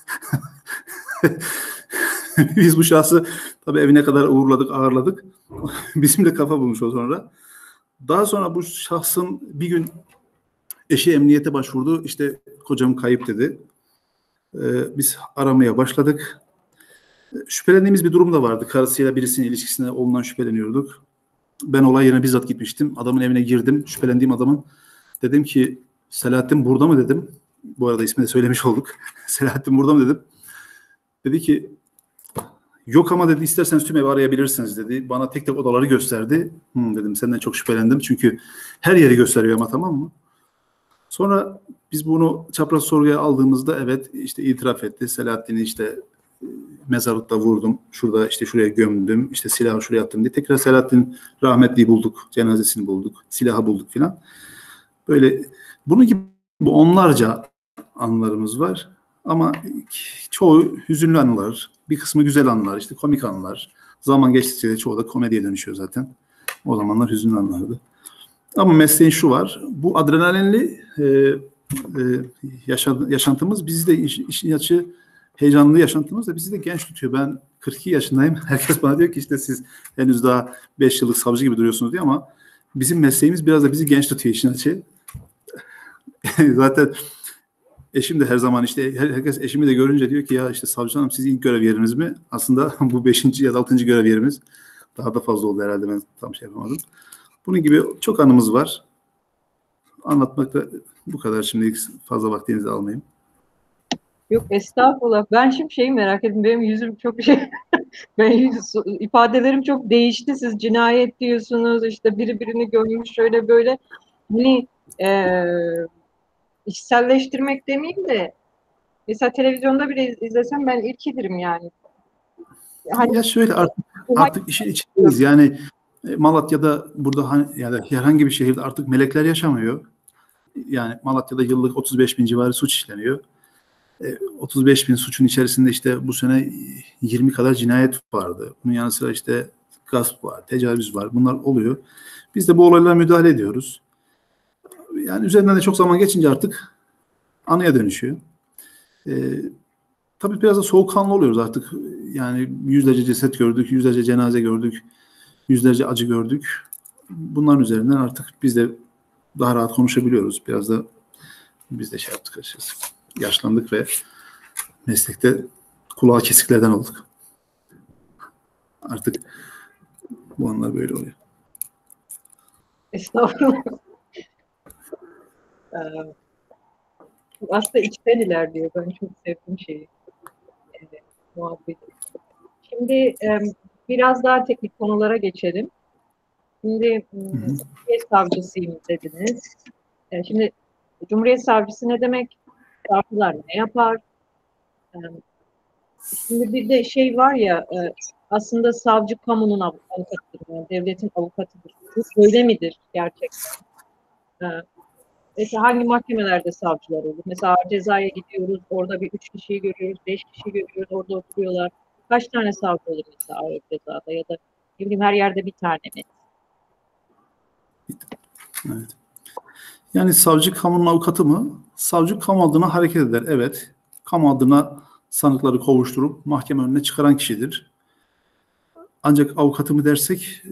Biz bu şahsı tabii evine kadar uğurladık, ağırladık. Bizim de kafa bulmuş o sonra. Daha sonra bu şahsın bir gün eşi emniyete başvurdu. İşte kocam kayıp dedi. Biz aramaya başladık. Şüphelendiğimiz bir durum da vardı. Karısıyla birisinin ilişkisine ondan şüpheleniyorduk. Ben olay yerine bizzat gitmiştim. Adamın evine girdim. Şüphelendiğim adamın. Dedim ki Selahattin burada mı dedim. Bu arada ismini de söylemiş olduk. Selahattin burada mı dedim. Dedi ki yok ama dedi isterseniz tüm evi arayabilirsiniz dedi. Bana tek tek odaları gösterdi. Dedim senden çok şüphelendim. Çünkü her yeri gösteriyor ama tamam mı? Sonra biz bunu çapraz sorguya aldığımızda evet işte itiraf etti. Selahattin'i işte mezarlıkta vurdum. Şurada işte şuraya gömdüm. İşte silahı şuraya attım diye. Tekrar Selahattin rahmetliyi bulduk. Cenazesini bulduk. Silahı bulduk filan. Böyle bunun gibi onlarca anılarımız var. Ama çoğu hüzünlü anılar. Bir kısmı güzel anılar. İşte komik anılar. Zaman geçtikçe de çoğu da komediye dönüşüyor zaten. O zamanlar hüzünlü anılardı. Ama mesleğin şu var. Bu adrenalinli yaşantımız bizi de işin açığı heyecanlı yaşantımız da bizi de genç tutuyor. Ben 42 yaşındayım. Herkes bana diyor ki işte siz henüz daha 5 yıllık savcı gibi duruyorsunuz diye ama bizim mesleğimiz biraz da bizi genç tutuyor işin açığı. Zaten eşim de her zaman işte herkes eşimi de görünce diyor ki ya işte savcı hanım siz ilk görev yeriniz mi? Aslında bu 5. ya da 6. görev yerimiz. Daha da fazla oldu herhalde ben tam şey yapamadım. Bunun gibi çok anımız var. Anlatmakta bu kadar şimdilik fazla vaktinizi almayayım. Yok estağfurullah. Ben şimdi şeyi merak ettim. Benim yüzüm çok ifadelerim çok değişti. Siz cinayet diyorsunuz. İşte biri birini görmüş şöyle böyle. Hani içselleştirmek demeyeyim de mesela televizyonda bile izlesem ben irkilirim yani. Hani, ya şöyle artık işin içindeyiz. Yani Malatya'da burada ya da herhangi bir şehirde artık melekler yaşamıyor. Yani Malatya'da yıllık 35 bin civarı suç işleniyor. 35 bin suçun içerisinde işte bu sene 20 kadar cinayet vardı. Bunun yanı sıra işte gasp var, tecavüz var. Bunlar oluyor. Biz de bu olaylara müdahale ediyoruz. Yani üzerinden de çok zaman geçince artık anıya dönüşüyor. Tabii biraz da soğukkanlı oluyoruz artık. Yani yüzlerce ceset gördük, yüzlerce cenaze gördük, yüzlerce acı gördük. Bunların üzerinden artık biz de daha rahat konuşabiliyoruz. Biraz da biz de şey yaptık açıkçası. Yaşlandık ve meslekte kulağı kesiklerden olduk. Artık bu anlar böyle oluyor. estağfurullah. Aslında içten ilerliyor. Ben çok sevdim şeyi. Muhabbeti. Şimdi biraz daha teknik konulara geçelim. Şimdi Cumhuriyet Savcısıyım dediniz. Şimdi Cumhuriyet Savcısı ne demek? Savcılar ne yapar? E, Şimdi bir de şey var ya, aslında savcı kamunun avukatıdır, yani devletin avukatıdır. Bu böyle midir gerçekten? E, Mesela hangi mahkemelerde savcılar olur? Mesela cezaya gidiyoruz, orada bir 3 kişiyi görüyoruz, 5 kişi görüyoruz, orada oturuyorlar. Kaç tane savcı olur mesela ağır cezada, ya da ne bileyim her yerde bir tane mi? Evet. Yani savcı kamunun avukatı mı? Savcı kamu adına hareket eder. Evet. Kamu adına sanıkları kovuşturup mahkeme önüne çıkaran kişidir. Ancak avukatı mı dersek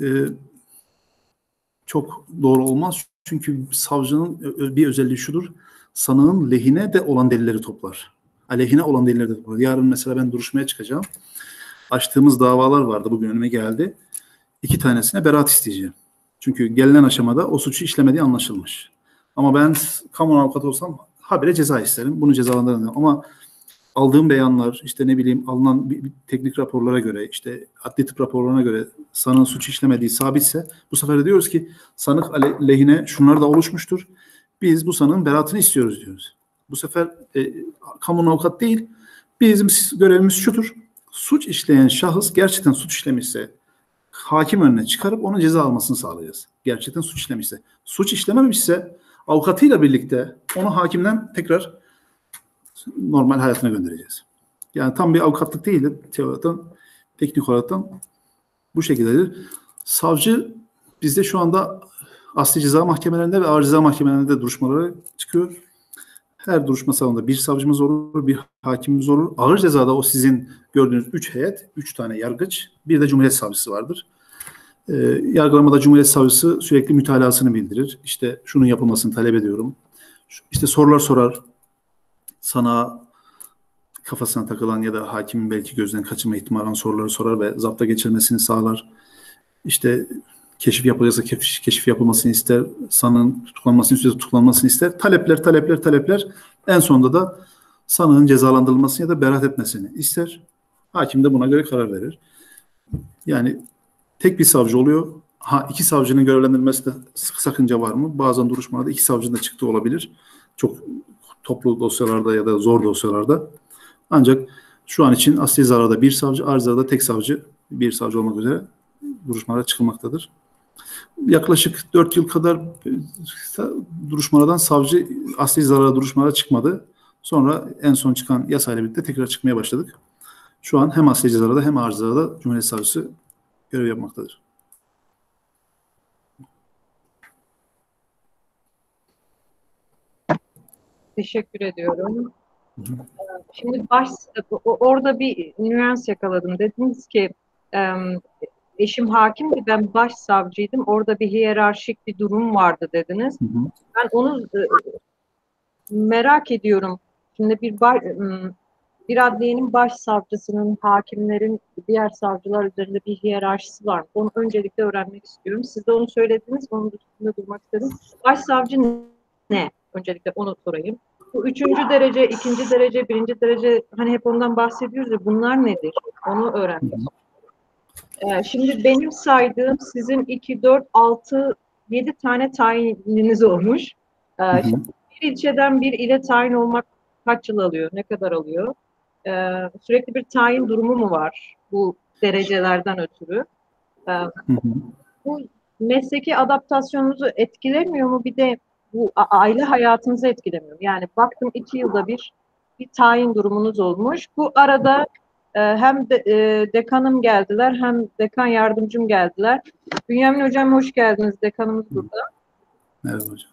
çok doğru olmaz. Çünkü savcının bir özelliği şudur. Sanığın lehine de olan delilleri toplar. Aleyhine olan delilleri de toplar. Yarın mesela ben duruşmaya çıkacağım. Açtığımız davalar vardı. Bugün önüme geldi. 2 tanesine beraat isteyeceğim. Çünkü gelinen aşamada o suçu işlemediği anlaşılmış. Ama ben kamu avukatı olsam habire ceza isterim. Bunu cezalandırırım. Ama aldığım beyanlar, işte ne bileyim alınan bir teknik raporlara göre, işte adli tıp raporlarına göre sanığın suç işlemediği sabitse bu sefer de diyoruz ki sanık lehine şunlar da oluşmuştur. Biz bu sanığın beraatını istiyoruz diyoruz. Bu sefer kamunun avukat değil, bizim görevimiz şudur. Suç işleyen şahıs gerçekten suç işlemişse hakim önüne çıkarıp onun ceza almasını sağlayacağız. Gerçekten suç işlemişse. Suç işlememişse avukatıyla birlikte onu hakimden tekrar normal hayatına göndereceğiz. Yani tam bir avukatlık değil de teoriden, teknik olaraktan bu şekildedir. Savcı bizde şu anda asli ceza mahkemelerinde ve ağır ceza mahkemelerinde duruşmalara çıkıyor. Her duruşma salonunda bir savcımız olur, bir hakimimiz olur. Ağır cezada o sizin gördüğünüz 3 heyet, 3 tane yargıç, bir de Cumhuriyet Savcısı vardır. Yargılamada Cumhuriyet Savcısı sürekli mütalasını bildirir. İşte şunun yapılmasını talep ediyorum. İşte sorular sorar. Sana kafasına takılan ya da hakimin belki gözden kaçırma ihtimali olan soruları sorar ve zapta geçirmesini sağlar. İşte keşif yapılırsa keşif yapılmasını ister. Sanığın tutuklanmasını istiyorsa tutuklanmasını ister. Talepler. En sonunda da sanığın cezalandırılmasını ya da beraat etmesini ister. Hakim de buna göre karar verir. Yani tek bir savcı oluyor. İki savcının görevlendirilmesi de sakınca var mı? Bazen duruşmalarda 2 savcının da çıktığı olabilir. Çok toplu dosyalarda ya da zor dosyalarda. Ancak şu an için asli zararda bir savcı, ağır zararda tek savcı, bir savcı olmak üzere duruşmalara çıkılmaktadır. Yaklaşık 4 yıl kadar duruşmalardan savcı asli zarara duruşmalara çıkmadı. Sonra en son çıkan yasayla birlikte tekrar çıkmaya başladık. Şu an hem asli zararda hem ağır zararda Cumhuriyet Savcısı görev yapmaktadır. Teşekkür ediyorum. Şimdi orada bir nüans yakaladım. Dediniz ki eşim hakimdi, ben başsavcıydım. Orada bir hiyerarşik bir durum vardı dediniz. Ben onu merak ediyorum. Şimdi bir adliyenin başsavcısının, hakimlerin diğer savcılar üzerinde bir hiyerarşisi var. Onu öncelikle öğrenmek istiyorum. Siz de onu söylediniz, onun üstünde durmak istedim. Başsavcı ne? Öncelikle onu sorayım. Bu 3. derece, 2. derece, 1. derece, hani hep ondan bahsediyoruz ya, bunlar nedir? Onu öğrenmek. Şimdi benim saydığım sizin 2, 4, 6, 7 tane tayininiz olmuş. Şimdi bir ilçeden bir ile tayin olmak kaç yıl alıyor? Ne kadar alıyor? Sürekli bir tayin durumu mu var bu derecelerden ötürü? Bu mesleki adaptasyonunuzu etkilemiyor mu? Bir de bu aile hayatınızı etkilemiyor mu? Yani baktım 2 yılda bir tayin durumunuz olmuş. Bu arada hem dekanım geldiler hem dekan yardımcım geldiler. Bünyamin Hocam hoş geldiniz. Dekanımız burada. Merhaba hocam.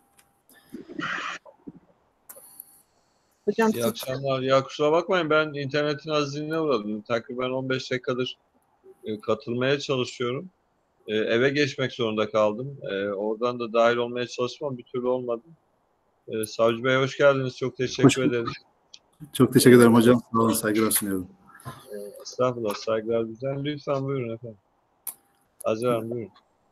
Hocam İyi akşamlar. Ya kusura bakmayın, ben internetin azizliğine uğradım. Takriben 15 dakikadır katılmaya çalışıyorum. Eve geçmek zorunda kaldım. Oradan da dahil olmaya çalıştım ama bir türlü olmadı. Savcı Bey hoş geldiniz. Çok teşekkür ederiz. Çok teşekkür ederim hocam. Sağ olun, saygılar sunuyorum. Estağfurullah, saygılar bizden. Lütfen buyurun efendim. Aziz Hanım buyurun.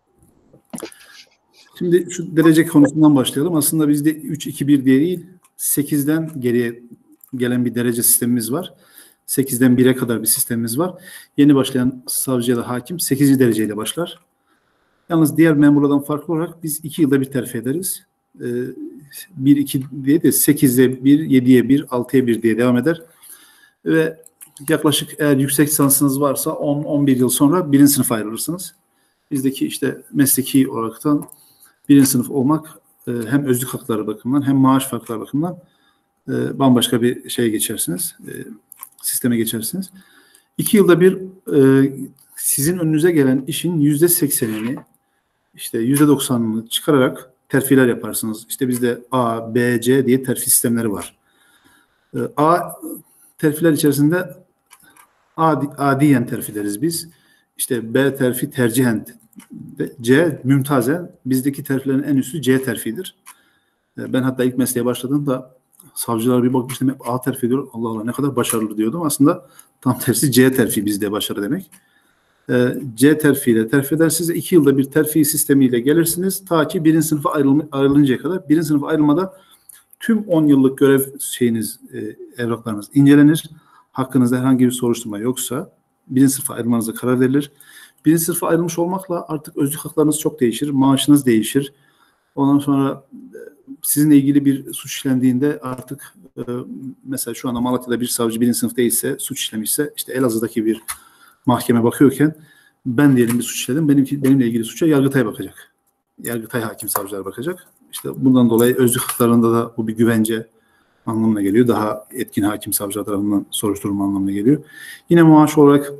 Şimdi şu derece konusundan başlayalım. Aslında bizde 3-2-1 diye değil, 8'den geriye gelen bir derece sistemimiz var. 8'den 1'e kadar bir sistemimiz var. Yeni başlayan savcı ya da hakim 8. dereceyle başlar. Yalnız diğer memurlardan farklı olarak biz 2 yılda bir terfi ederiz. 1-2 diye de 8'e 1, 7'ye 1, 6'ya 1 diye devam eder. Ve yaklaşık eğer yüksek lisansınız varsa 10-11 yıl sonra 1. sınıfa ayrılırsınız. Bizdeki işte mesleki olaraktan 1. sınıf olmak hem özlük hakları bakımından hem maaş farkları bakımından bambaşka bir şeye geçersiniz. Sisteme geçersiniz. 2 yılda bir sizin önünüze gelen işin %80'ini işte %90'ını çıkararak terfiler yaparsınız. İşte bizde A, B, C diye terfi sistemleri var. A terfiler içerisinde adiyen terfi deriz biz. İşte B terfi tercihen, C mümtazen. Bizdeki terfilerin en üstü C terfidir. Ben hatta ilk mesleğe başladığımda savcılar bir bakmıştım hep A terfi ediyor. Allah Allah ne kadar başarılı diyordum. Aslında tam tersi C terfi bizde başarı demek. C terfiyle terfi edersiniz. 2 yılda bir terfi sistemiyle gelirsiniz. Ta ki 1. sınıfa ayrılıncaya kadar. 1. sınıfa ayrılmada tüm 10 yıllık görev evraklarınız incelenir. Hakkınızda herhangi bir soruşturma yoksa 1. sınıfa ayrılmanıza karar verilir. 1. sınıfa ayrılmış olmakla artık özlük haklarınız çok değişir. Maaşınız değişir. Ondan sonra sizinle ilgili bir suç işlendiğinde artık mesela şu anda Malatya'da bir savcı 1. sınıf değilse, suç işlemişse işte Elazığ'daki bir mahkeme bakıyorken ben diyelim bir suç işledim. Benimle ilgili suça Yargıtay bakacak. Yargıtay hakim savcılar bakacak. İşte bundan dolayı özlük haklarında da bu bir güvence anlamına geliyor. Daha etkin hakim savcılar tarafından soruşturma anlamına geliyor. Yine maaş olarak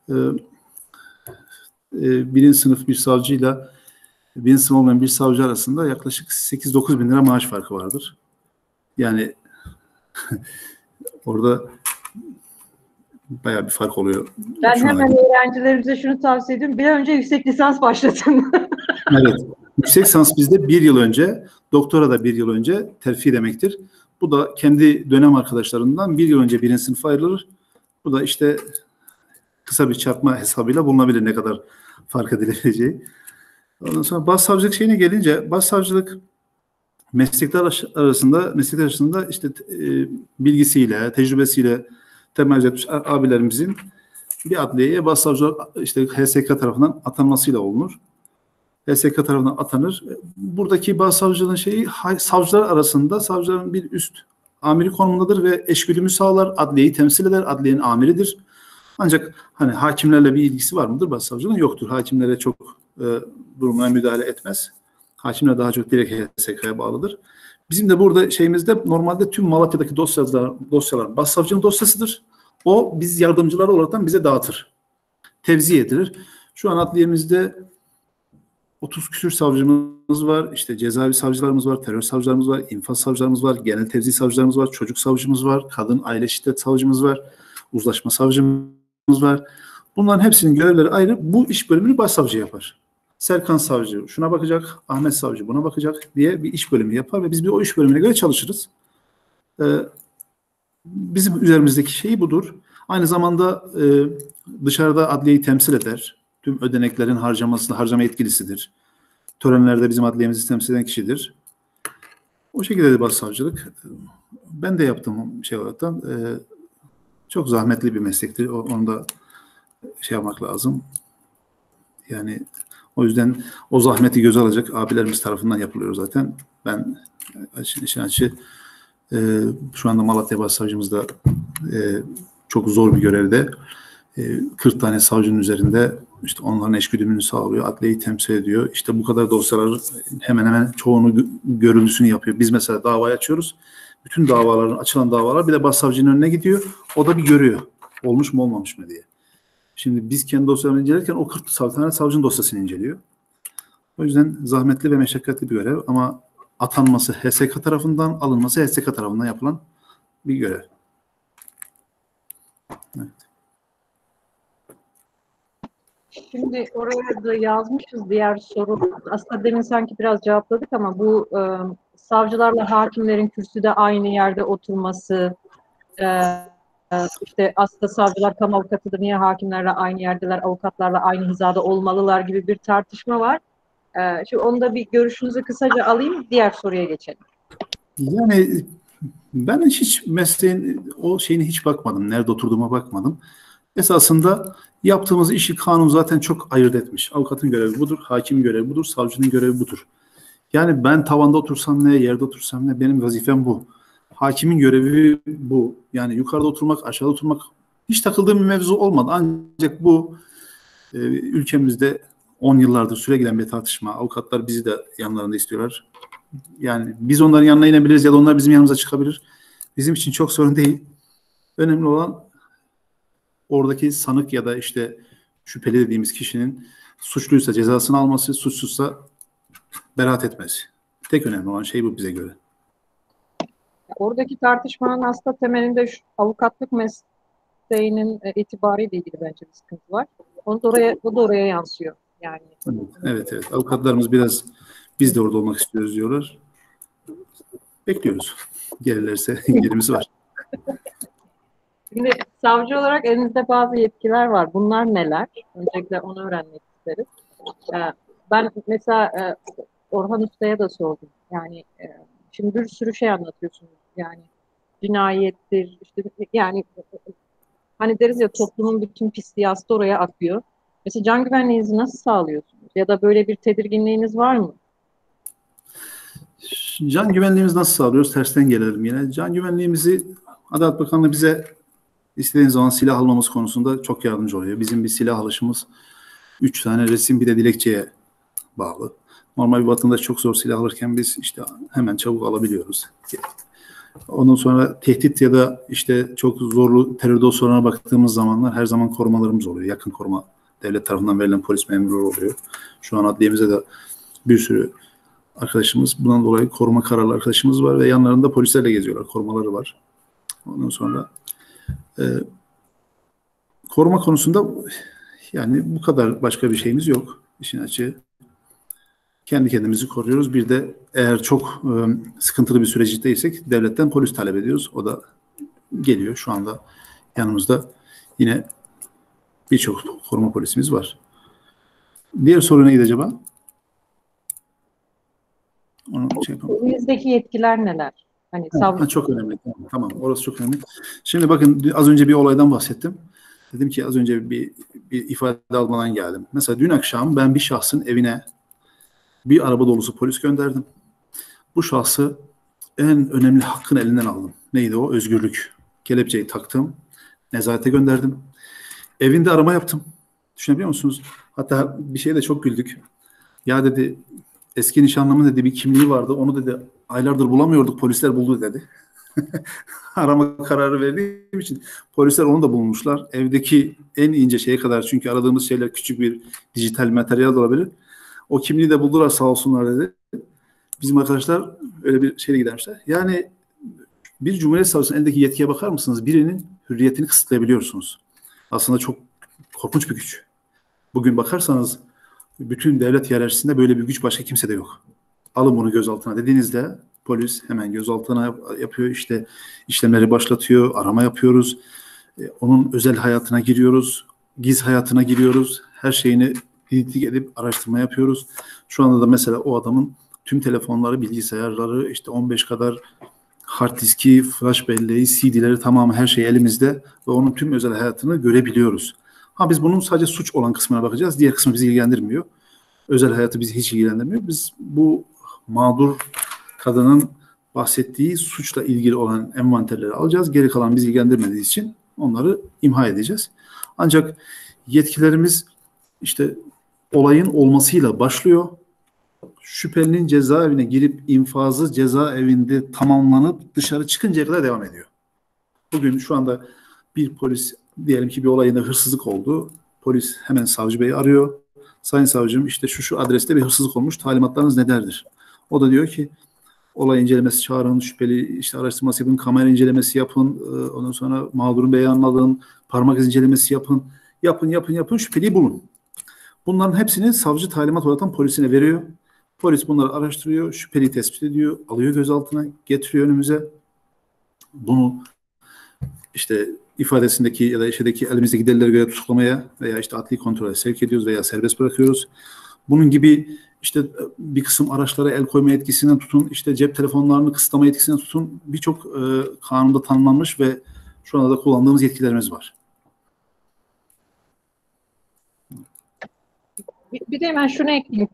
1. sınıf bir savcıyla 1. sınıf olmayan bir savcı arasında yaklaşık 8-9 bin lira maaş farkı vardır. Yani orada bayağı bir fark oluyor. Ben hemen öğrencilerimize şunu tavsiye ediyorum. Bir an önce yüksek lisans başlatın. Evet. Yüksek lisans bizde 1 yıl önce, doktora da 1 yıl önce terfi demektir. Bu da kendi dönem arkadaşlarından 1 yıl önce 1. sınıfa ayrılır. Bu da işte kısa bir çarpma hesabıyla bulunabilir ne kadar fark edilebileceği. Ondan sonra başsavcılık şeyine gelince, başsavcılık meslekler arasında işte bilgisiyle, tecrübesiyle temayüz etmiş abilerimizin bir adliyeye başsavcılık işte HSK tarafından atanmasıyla olunur. HSK tarafından atanır. Buradaki başsavcılığın şeyi savcılar arasında savcıların bir üst amiri konumundadır ve eşgüdümü sağlar, adliyeyi temsil eder, adliyenin amiridir. Ancak hani hakimlerle bir ilgisi var mıdır başsavcılığın? Yoktur. Hakimlere çok durumuna müdahale etmez. Hakimler daha çok direkt HSK'ya bağlıdır. Bizim de burada şeyimizde normalde tüm Malatya'daki dosyalar başsavcının dosyasıdır. O biz yardımcılar olarak bize dağıtır. Tevzi edilir. Şu an adliyemizde 30 küsür savcımız var. İşte cezaevi savcılarımız var, terör savcılarımız var, infaz savcılarımız var, genel tevzi savcılarımız var, çocuk savcımız var, kadın aile şiddet savcımız var, uzlaşma savcımız var. Bunların hepsinin görevleri ayrı. Bu iş bölümünü başsavcı yapar. Serkan savcı şuna bakacak, Ahmet savcı buna bakacak diye bir iş bölümü yapar ve biz o iş bölümüne göre çalışırız. Bizim üzerimizdeki şey budur. Aynı zamanda dışarıda adliyeyi temsil eder. Tüm ödeneklerin harcama yetkilisidir. Törenlerde bizim adliyemizi temsil eden kişidir. O şekilde de başsavcılık. Ben de yaptığım şey olaraktan çok zahmetli bir meslektir. Onu da şey yapmak lazım. Yani o yüzden o zahmeti göze alacak abilerimiz tarafından yapılıyor zaten. Ben işin açığı şu anda Malatya Başsavcımız da çok zor bir görevde. 40 tane savcının üzerinde işte onların eşgüdümünü sağlıyor, adliyeyi temsil ediyor. İşte bu kadar dosyalar hemen hemen çoğunu görüntüsünü yapıyor. Biz mesela davayı açıyoruz. Bütün açılan davalar bir de başsavcının önüne gidiyor. O da bir görüyor. Olmuş mu olmamış mı diye. Şimdi biz kendi dosyalarını incelerken o 40 tane savcının dosyasını inceliyor. O yüzden zahmetli ve meşakkatli bir görev ama atanması HSK tarafından, alınması HSK tarafından yapılan bir görev. Evet. Şimdi oraya da yazmışız diğer soru. Aslında demin sanki biraz cevapladık ama bu savcılarla hakimlerin kürsüde aynı yerde oturması, işte aslında savcılar kamu avukatıdır, niye hakimlerle aynı yerdeler, avukatlarla aynı hizada olmalılar gibi bir tartışma var. Şimdi onu da bir görüşünüzü kısaca alayım, diğer soruya geçelim. Yani Ben hiç mesleğin o şeyine hiç bakmadım. Nerede oturduğuma bakmadım. Esasında yaptığımız işi kanun zaten çok ayırt etmiş. Avukatın görevi budur, hakimin görevi budur, savcının görevi budur. Yani ben tavanda otursam ne, yerde otursam ne, benim vazifem bu. Hakimin görevi bu. Yani yukarıda oturmak, aşağıda oturmak hiç takıldığım bir mevzu olmadı. Ancak bu ülkemizde 10 yıllardır süre giden bir tartışma. Avukatlar bizi de yanlarında istiyorlar. Yani biz onların yanına inebiliriz ya da onlar bizim yanımıza çıkabilir. Bizim için çok sorun değil. Önemli olan oradaki sanık ya da işte şüpheli dediğimiz kişinin suçluysa cezasını alması, suçsuzsa beraat etmesi. Tek önemli olan şey bu bize göre. Oradaki tartışmanın aslında temelinde şu avukatlık mesleğinin itibarıyla ilgili bence bir sıkıntı var. O da oraya yansıyor. Yani Evet. Avukatlarımız biraz biz de orada olmak istiyoruz diyorlar. Bekliyoruz. Gelirlerse yerimiz var. şimdi savcı olarak elinizde bazı yetkiler var. Bunlar neler? Öncelikle onu öğrenmek isteriz. Ben mesela Orhan Usta'ya da sordum. Yani şimdi bir sürü şey anlatıyorsunuz. Yani cinayettir, işte yani hani deriz ya toplumun bütün pisliği aslında oraya akıyor. Mesela can güvenliğinizi nasıl sağlıyorsunuz? Ya da böyle bir tedirginliğiniz var mı? Can güvenliğimizi nasıl sağlıyoruz? Tersten gelelim yine. Can güvenliğimizi Adalet Bakanlığı bize istediğiniz zaman silah almamız konusunda çok yardımcı oluyor. Bizim bir silah alışımız 3 tane resim bir de dilekçeye bağlı. Normal bir vatandaş çok zor silah alırken biz işte hemen çabuk alabiliyoruz. Ondan sonra tehdit ya da işte çok zorlu terör dosyalarına baktığımız zamanlar her zaman korumalarımız oluyor. Yakın koruma devlet tarafından verilen polis memuru oluyor. Şu an adliyemize de bir sürü arkadaşımız bundan dolayı koruma kararlı arkadaşımız var ve yanlarında polislerle geziyorlar. Korumaları var. Ondan sonra koruma konusunda yani bu kadar başka bir şeyimiz yok. İşin açığı. Kendi kendimizi koruyoruz. Bir de eğer çok sıkıntılı bir süreçteysek devletten polis talep ediyoruz. O da geliyor. Şu anda yanımızda yine birçok koruma polisimiz var. Diğer soru neydi acaba? Onu şey yapalım. Elinizdeki yetkiler neler? Hani savcı. Çok önemli. Tamam. Orası çok önemli. Şimdi bakın az önce bir olaydan bahsettim. Dedim ki az önce bir ifade almadan geldim. Mesela dün akşam ben bir şahsın evine bir araba dolusu polis gönderdim. Bu şahsı en önemli hakkın elinden aldım. Neydi o? Özgürlük. Kelepçeyi taktım. Nezarete gönderdim. Evinde arama yaptım. Düşünebiliyor musunuz? Hatta bir şeye de çok güldük. Ya dedi eski nişanlımın dedi bir kimliği vardı. Onu dedi aylardır bulamıyorduk. Polisler buldu dedi. Arama kararı verdiğim için polisler onu da bulmuşlar. Evdeki en ince şeye kadar çünkü aradığımız şeyler küçük bir dijital materyal de olabilir. O kimliği de buldular sağ olsunlar dedi. Bizim arkadaşlar öyle bir şeyle gidermişler. Yani bir Cumhuriyet Savcısının elindeki yetkiye bakar mısınız? Birinin hürriyetini kısıtlayabiliyorsunuz. Aslında çok korkunç bir güç. Bugün bakarsanız bütün devlet hiyerarşisinde böyle bir güç başka kimsede yok. Alın bunu gözaltına dediğinizde polis hemen gözaltına yapıyor, işte işlemleri başlatıyor, arama yapıyoruz. Onun özel hayatına giriyoruz, gizli hayatına giriyoruz. Her şeyini didik edip araştırma yapıyoruz. Şu anda da mesela o adamın tüm telefonları, bilgisayarları, işte 15 kadar hard diski, flash belleği, CD'leri tamamı her şey elimizde ve onun tüm özel hayatını görebiliyoruz. Ha biz bunun sadece suç olan kısmına bakacağız. Diğer kısmı bizi ilgilendirmiyor. Özel hayatı bizi hiç ilgilendirmiyor. Biz bu mağdur kadının bahsettiği suçla ilgili olan envanterleri alacağız. Geri kalan bizi ilgilendirmediği için onları imha edeceğiz. Ancak yetkilerimiz işte olayın olmasıyla başlıyor. Şüphelinin cezaevine girip infazı cezaevinde tamamlanıp dışarı çıkıncaya kadar devam ediyor. Bugün şu anda bir polis diyelim ki bir olayında hırsızlık oldu. Polis hemen savcı beyi arıyor. Sayın savcım işte şu adreste bir hırsızlık olmuş. Talimatlarınız nelerdir? O da diyor ki olay incelemesi çağırın, şüpheli işte araştırması yapın, kamera incelemesi yapın, ondan sonra mağdurun beyanını alın, parmak izi incelemesi yapın. Yapın, şüpheliyi bulun. Bunların hepsini savcı talimat olarak polisine veriyor. Polis bunları araştırıyor, şüpheliyi tespit ediyor, alıyor gözaltına, getiriyor önümüze. Bunu işte ifadesindeki ya da işedeki elimizdeki delillere göre tutuklamaya veya işte adli kontrole sevk ediyoruz veya serbest bırakıyoruz. Bunun gibi işte bir kısım araçlara el koyma yetkisinden tutun, işte cep telefonlarını kısıtlama yetkisinden tutun, birçok kanunda tanımlanmış ve şu anda da kullandığımız yetkilerimiz var. Bir de hemen şunu ekleyeyim.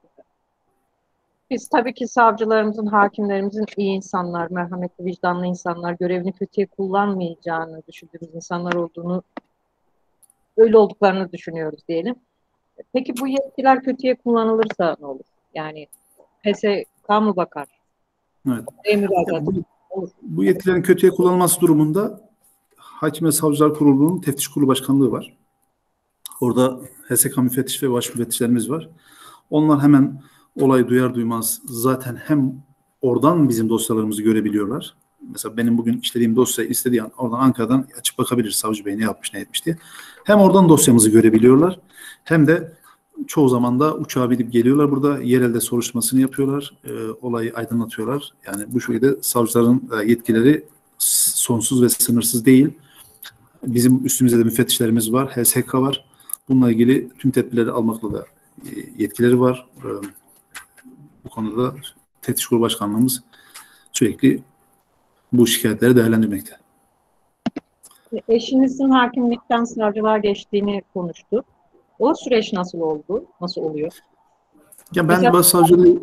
Biz tabii ki savcılarımızın, hakimlerimizin iyi insanlar, merhametli, vicdanlı insanlar, görevini kötüye kullanmayacağını düşündüğümüz insanlar olduğunu, öyle olduklarını düşünüyoruz diyelim. Peki bu yetkiler kötüye kullanılırsa ne olur? Yani PSK mı bakar? Evet. Müracaat olur. Bu yetkilerin kötüye kullanılması durumunda Hakim ve Savcılar Kurulu'nun Teftiş Kurulu Başkanlığı var. Orada HSK müfettiş ve baş müfettişlerimiz var. Onlar hemen olay duyar duymaz zaten hem oradan bizim dosyalarımızı görebiliyorlar. Mesela benim bugün işlediğim dosyayı istediği an oradan Ankara'dan açıp bakabilir savcı bey ne yapmış ne etmiş diye. Hem oradan dosyamızı görebiliyorlar hem de çoğu zaman da uçağa binip geliyorlar burada yerelde soruşturmasını yapıyorlar. Olayı aydınlatıyorlar. Yani bu şekilde savcıların yetkileri sonsuz ve sınırsız değil. Bizim üstümüzde de müfettişlerimiz var, HSK var. Bununla ilgili tüm tedbirleri almakla da yetkileri var. Bu konuda da Teftiş Kurulu Başkanlığımız sürekli bu şikayetleri değerlendirmekte. Eşinizin hakimlikten savcılığa geçtiğini konuştuk. O süreç nasıl oldu? Nasıl oluyor? Ya ben başsavcılığı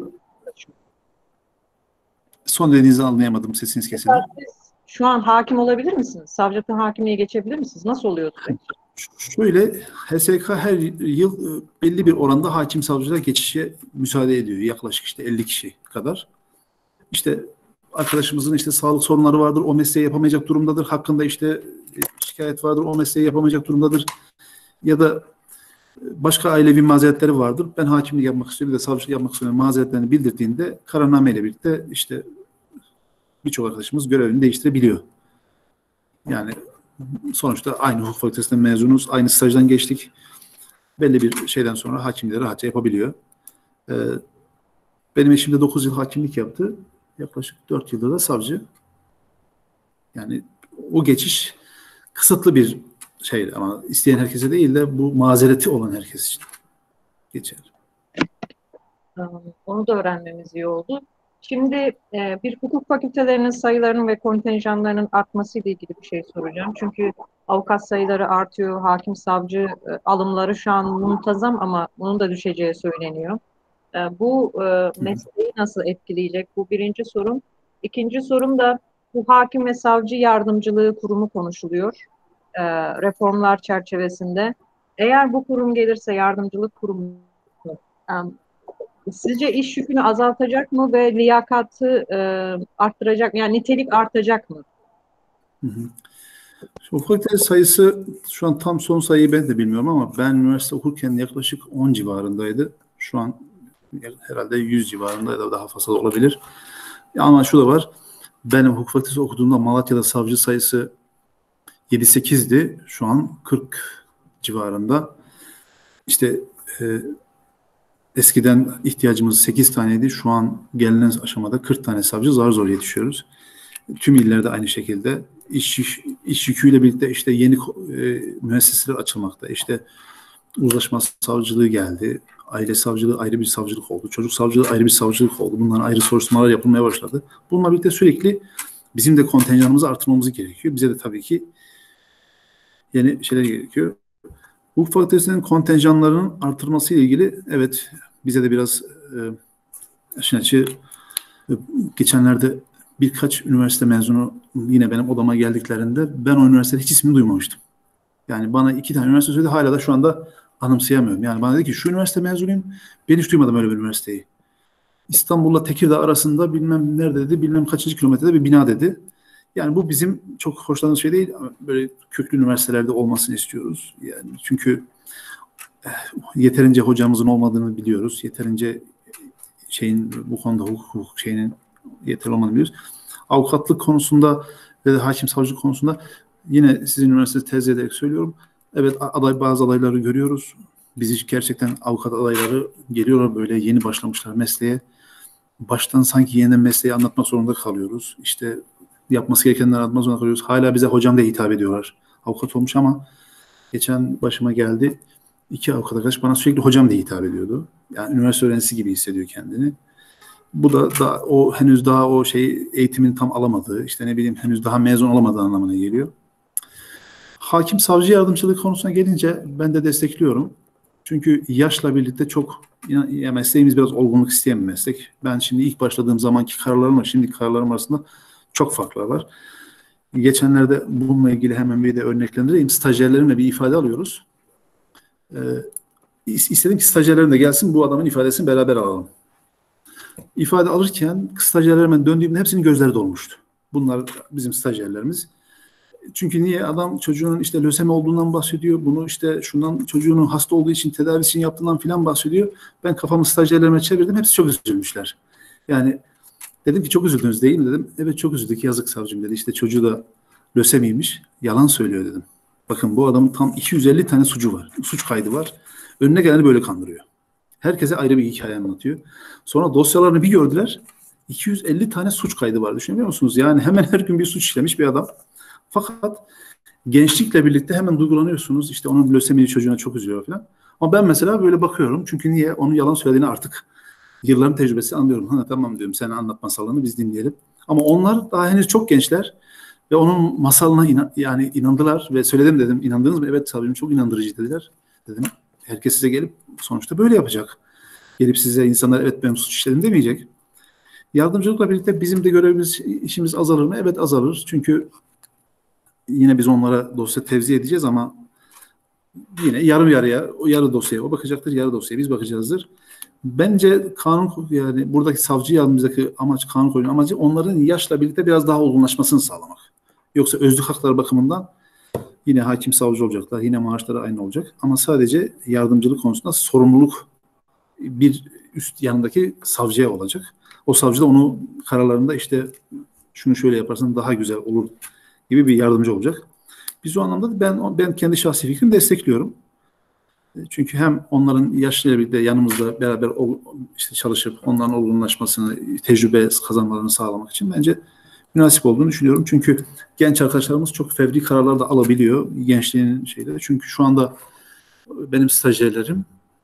son dediğinizi anlayamadım. Sesiniz kesildi. Şu an hakim olabilir misiniz? Savcılıktan hakimliğe geçebilir misiniz? Nasıl oluyor süreç? Şöyle, HSK her yıl belli bir oranda hakim savcılığa geçişe müsaade ediyor. Yaklaşık işte 50 kişi kadar. İşte arkadaşımızın işte sağlık sorunları vardır, o mesleği yapamayacak durumdadır. Hakkında işte şikayet vardır, o mesleği yapamayacak durumdadır. Ya da başka ailevi mazeretleri vardır. Ben hakimlik yapmak istiyorum, bir de savcılık yapmak istiyorum mazeretlerini bildirdiğinde kararnameyle birlikte işte birçok arkadaşımız görevini değiştirebiliyor. Yani sonuçta aynı hukuk fakültesinden mezunuz, aynı stajdan geçtik. Belli bir şeyden sonra hakimleri rahatça yapabiliyor. Benim eşim de 9 yıl hakimlik yaptı. Yaklaşık 4 yılda da savcı. Yani o geçiş kısıtlı bir şey ama isteyen herkese değil de bu mazereti olan herkes için geçer. Onu da öğrenmemiz iyi oldu. Şimdi bir hukuk fakültelerinin sayılarının ve kontenjanlarının artması ile ilgili bir şey soracağım. Çünkü avukat sayıları artıyor, hakim savcı alımları şu an muntazam ama bunun da düşeceği söyleniyor. Bu mesleği nasıl etkileyecek? Bu birinci sorum. İkinci sorum da bu hakim ve savcı yardımcılığı kurumu konuşuluyor reformlar çerçevesinde. Eğer bu kurum gelirse yardımcılık kurumu sizce iş yükünü azaltacak mı ve liyakatı arttıracak mı? Yani nitelik artacak mı? Fakülte sayısı şu an tam son sayıyı ben de bilmiyorum ama ben üniversite okurken yaklaşık 10 civarındaydı. Şu an herhalde 100 civarında ya da daha fazla olabilir. Ama şu da var. Ben hukuk fakültesi okuduğumda Malatya'da savcı sayısı 7-8'di. Şu an 40 civarında. İşte eskiden ihtiyacımız 8 taneydi. Şu an gelinen aşamada 40 tane savcı zar zor yetişiyoruz. Tüm illerde aynı şekilde iş yüküyle birlikte işte yeni müesseseler açılmakta. İşte uzlaşma savcılığı geldi. Aile savcılığı ayrı bir savcılık oldu. Çocuk savcılığı ayrı bir savcılık oldu. Bunların ayrı soruşturmalar yapılmaya başladı. Bununla birlikte sürekli bizim de kontenjanımızı artırmamız gerekiyor. Bize de tabii ki yeni şeyler gerekiyor. Hukuk fakültesinin kontenjanlarının artırması ile ilgili evet bize de biraz geçenlerde birkaç üniversite mezunu yine benim odama geldiklerinde ben o üniversitede hiç ismini duymamıştım. Yani bana 2 tane üniversite söyledi hala da şu anda anımsayamıyorum. Yani bana dedi ki şu üniversite mezunuyum ben hiç duymadım öyle bir üniversiteyi. İstanbul'la Tekirdağ arasında bilmem nerede dedi bilmem kaçıncı kilometrede bir bina dedi. Yani bu bizim çok hoşlandığımız şey değil. Böyle köklü üniversitelerde olmasını istiyoruz. Yani çünkü yeterince hocamızın olmadığını biliyoruz. Yeterince bu konuda hukuk şeyinin yeterli olmadığını biliyoruz. Avukatlık konusunda ve de hakim savcılık konusunda yine sizin üniversitede tezih ederek söylüyorum. Evet bazı adayları görüyoruz. Biz gerçekten avukat adayları geliyorlar böyle yeni başlamışlar mesleğe. Baştan sanki yeniden mesleği anlatmak zorunda kalıyoruz. İşte yapması gerekenleri anlatmak zorunda kalıyoruz. Hala bize hocam diye hitap ediyorlar. Avukat olmuş ama geçen başıma geldi. iki avukat arkadaş bana sürekli hocam diye hitap ediyordu. Yani üniversite öğrencisi gibi hissediyor kendini. Bu da o henüz daha o eğitimini tam alamadığı, işte ne bileyim henüz daha mezun olamadığı anlamına geliyor. Hakim savcı yardımcılığı konusuna gelince ben de destekliyorum. Çünkü yaşla birlikte çok, ya mesleğimiz biraz olgunluk isteyen bir meslek. Ben şimdi ilk başladığım zamanki kararlarımla şimdiki kararlarım arasında çok farklar var. Geçenlerde bununla ilgili hemen bir de örneklendireyim. Stajyerlerimle bir ifade alıyoruz. İstedim ki stajyerlerim de gelsin, bu adamın ifadesini beraber alalım. İfade alırken stajyerlerime döndüğümde hepsinin gözleri dolmuştu. Bunlar bizim stajyerlerimiz. Çünkü niye? Adam çocuğunun işte lösemi olduğundan bahsediyor. Bunu işte şundan, çocuğunun hasta olduğu için tedavi için yaptığından filan bahsediyor. Ben kafamı stajyerlerime çevirdim. Hepsi çok üzülmüşler. Yani dedim ki çok üzüldünüz değil mi dedim. Evet çok üzüldük, yazık savcım dedi. İşte çocuğu da lösemiymiş. Yalan söylüyor dedim. Bakın bu adamın tam 250 tane suçu var. Suç kaydı var. Önüne geleni böyle kandırıyor. Herkese ayrı bir hikaye anlatıyor. Sonra dosyalarını bir gördüler. 250 tane suç kaydı var. Düşünüyor musunuz? Yani hemen her gün bir suç işlemiş bir adam. Fakat gençlikle birlikte hemen duygulanıyorsunuz. İşte onun lösemili çocuğuna çok üzülüyor falan. Ama ben mesela böyle bakıyorum. Çünkü niye? Onun yalan söylediğini artık yılların tecrübesi anlıyorum. Ha, tamam diyorum, sen anlat masalını, biz dinleyelim. Ama onlar daha henüz çok gençler ve onun masalına yani inandılar ve söyledim dedim. İnandınız mı? Evet savcım, çok inandırıcı dediler. Dedim herkes size gelip sonuçta böyle yapacak. Gelip size insanlar evet ben suç işledim demeyecek. Yardımcılıkla birlikte bizim de görevimiz, işimiz azalır mı? Evet azalır. Çünkü yine biz onlara dosya tevzi edeceğiz ama yine yarı yarıya, o yarı dosyaya o bakacaktır, yarı dosyaya biz bakacağızdır. Bence kanun, yani buradaki savcı yardımcıdaki amaç, kanun koyunun amacı onların yaşla birlikte biraz daha olgunlaşmasını sağlamak. Yoksa özlük hakları bakımından yine hakim savcı olacaklar, yine maaşları aynı olacak. Ama sadece yardımcılık konusunda sorumluluk bir üst yanındaki savcıya olacak. O savcı da onu kararlarında işte şunu şöyle yaparsan daha güzel olur gibi bir yardımcı olacak. Biz o anlamda ben kendi şahsi fikrimi destekliyorum. Çünkü hem onların yaşlarıyla birlikte yanımızda beraber işte çalışıp onların olgunlaşmasını, tecrübe kazanmalarını sağlamak için bence münasip olduğunu düşünüyorum. Çünkü genç arkadaşlarımız çok fevri kararlar da alabiliyor gençliğinin şeyleri. Çünkü şu anda benim stajyerlerim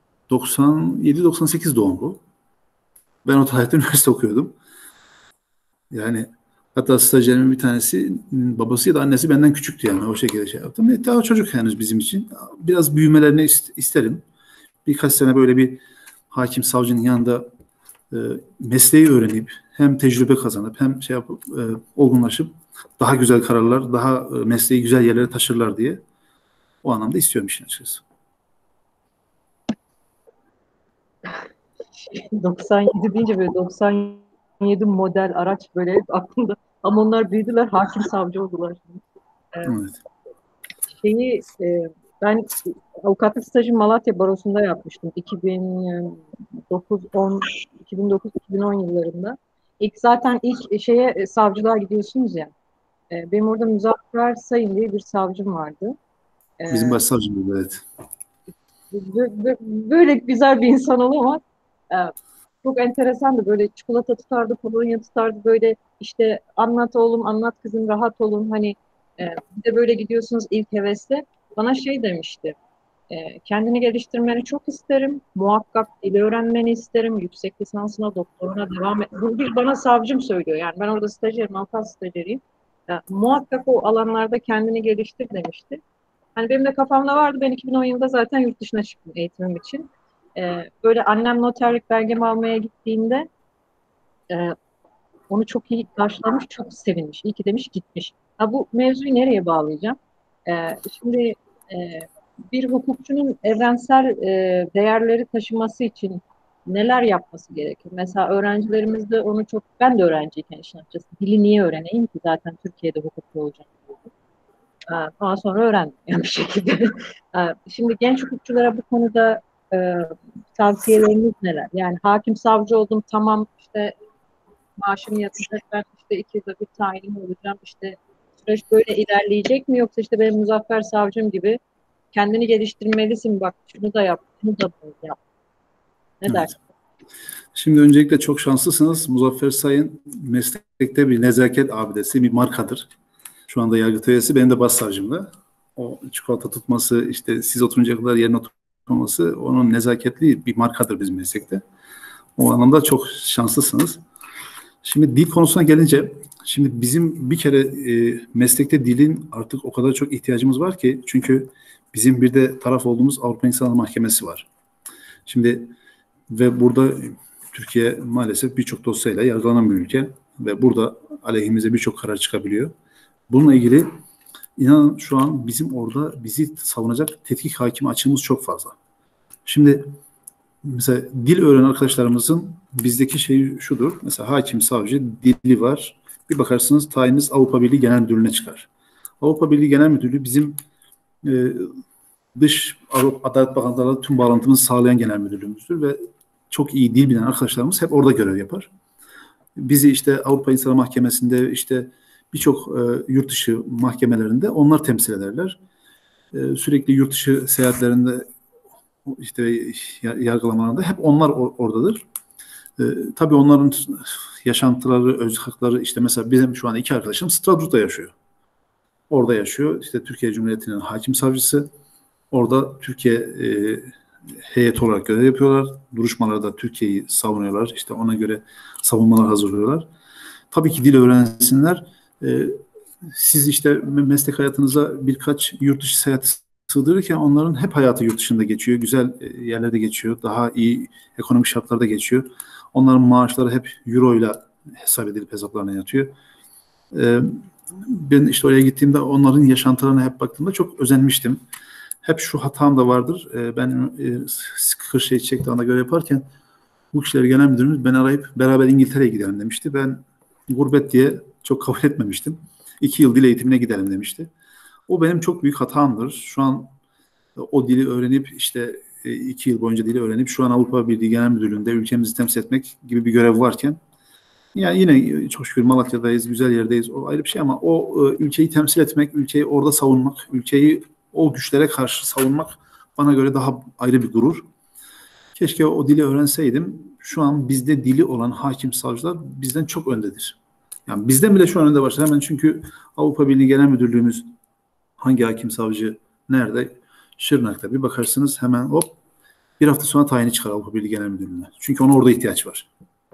97-98 doğumlu. Ben o tarihte üniversite okuyordum. Yani hatta stajyerimin bir tanesi babası ya da annesi benden küçüktü, yani o şekilde şey yaptım. Daha çocuk henüz bizim için. Biraz büyümelerini isterim. Birkaç sene böyle bir hakim savcının yanında mesleği öğrenip hem tecrübe kazanıp hem şey yapıp olgunlaşıp daha güzel kararlar, daha mesleği güzel yerlere taşırlar diye o anlamda istiyorum işin açıkçası. 97 deyince böyle 97 model araç böyle hep aklımda. Ama onlar büyüdüler, hakim savcı oldular. Evet. Ben avukatlık stajı Malatya Barosu'nda yapmıştım. 2009-2010 yıllarında. İlk savcılığa gidiyorsunuz ya. Benim orada Muzaffer Sayın diye bir savcım vardı. Bizim başsavcımız, evet. Böyle güzel bir insan ama çok enteresandı. Böyle çikolata tutardı, polonya tutardı. Böyle işte anlat oğlum, anlat kızım, rahat olun. Hani bir de böyle gidiyorsunuz ilk hevesle. Bana şey demişti. Kendini geliştirmeni çok isterim. Muhakkak dil öğrenmeni isterim. Yüksek lisansına, doktoruna devam et. Bunu bana savcım söylüyor. Yani ben orada stajyerim, avukat stajyeriyim. Muhakkak o alanlarda kendini geliştir demişti. Hani benim de kafamda vardı. Ben 2010 yılında zaten yurt dışına çıktım eğitimim için. Böyle annem noterlik belgemi almaya gittiğinde onu çok iyi karşılamış, çok sevinmiş. İyi ki demiş, gitmiş. Bu mevzuyu nereye bağlayacağım? Şimdi bir hukukçunun evrensel değerleri taşıması için neler yapması gerekir? Mesela öğrencilerimiz de onu çok, ben de öğrenciyken işin açıkçası dili niye öğreneyim ki, zaten Türkiye'de hukukçu olacağım. Daha sonra öğrendim yani bir şekilde. Şimdi genç hukukçulara bu konuda tavsiyeleriniz neler? Yani hakim savcı oldum, tamam, işte maaşım yatacak, ben işte 2 yılda bir tayinim olacağım, işte süreç böyle ilerleyecek mi, yoksa işte benim Muzaffer savcım gibi kendini geliştirmelisin, bak şunu da yap, şunu da yap. Ne dersin? Şimdi öncelikle çok şanslısınız. Muzaffer Sayın meslekte bir nezaket abidesi, bir markadır. Şu anda Yargıtay üyesi, benim de başsavcımda. O çikolata tutması, işte siz oturunca kadar yerine olması onun nezaketli bir markadır bizim meslekte. O anlamda çok şanslısınız. Şimdi dil konusuna gelince, şimdi bizim bir kere meslekte dilin artık o kadar çok ihtiyacımız var ki, çünkü bizim bir de taraf olduğumuz Avrupa İnsan Hakları Mahkemesi var. Şimdi ve burada Türkiye maalesef birçok dosyayla yargılanan bir ülke ve burada aleyhimize birçok karar çıkabiliyor. Bununla ilgili inanın şu an bizim orada bizi savunacak tetkik hakimi açığımız çok fazla. Şimdi mesela dil öğrenen arkadaşlarımızın bizdeki şeyi şudur. Mesela hakim, savcı, dili var. Bir bakarsınız tayiniz Avrupa Birliği Genel Müdürlüğü'ne çıkar. Avrupa Birliği Genel Müdürlüğü bizim dış Avrupa Adalet Bakanlığı'yla tüm bağlantımızı sağlayan genel müdürlüğümüzdür ve çok iyi dil bilen arkadaşlarımız hep orada görev yapar. Bizi işte Avrupa İnsan Hakları Mahkemesi'nde, işte birçok yurt dışı mahkemelerinde onlar temsil ederler. Sürekli yurt dışı seyahatlerinde, işte yargılamalarında hep onlar oradadır. Tabii onların yaşantıları, öz hakları, işte mesela bizim şu an iki arkadaşım Strasbourg'da yaşıyor. Orada yaşıyor. İşte Türkiye Cumhuriyeti'nin hakim savcısı. Orada Türkiye heyet olarak görev yapıyorlar. Duruşmalarda Türkiye'yi savunuyorlar. İşte ona göre savunmalar hazırlıyorlar. Tabii ki dil öğrensinler. Siz işte meslek hayatınıza birkaç yurt dışı seyahat sığdırırken onların hep hayatı yurt dışında geçiyor. Güzel yerlerde geçiyor. Daha iyi ekonomik şartlarda geçiyor. Onların maaşları hep euro ile hesap edilip hesaplarına yatıyor. Ben işte oraya gittiğimde onların yaşantılarına hep baktığımda çok özenmiştim. Hep şu hatam da vardır. Ben Kırşehir Çiçek Dağı'nda görev yaparken bu kişileri genel müdürümüz beni arayıp beraber İngiltere'ye gidelim demişti. Ben gurbet diye çok kabul etmemiştim. 2 yıl dil eğitimine gidelim demişti. O benim çok büyük hatamdır. Şu an o dili öğrenip işte 2 yıl boyunca dili öğrenip şu an Avrupa Birliği Genel Müdürlüğü'nde ülkemizi temsil etmek gibi bir görev varken, yani yine çok şükür Malatya'dayız, güzel yerdeyiz. O ayrı bir şey ama o ülkeyi temsil etmek, ülkeyi orada savunmak, ülkeyi o güçlere karşı savunmak bana göre daha ayrı bir gurur. Keşke o dili öğrenseydim. Şu an bizde dili olan hakim savcılar bizden çok öndedir. Yani bizden bile şu an önde başlar. Hemen, çünkü Avrupa Birliği Genel Müdürlüğümüz hangi hakim savcı nerede? Şırnak'ta bir bakarsınız hemen hop bir hafta sonra tayini çıkar Avrupa Birliği Genel Müdürlüğü'ne. Çünkü ona orada ihtiyaç var.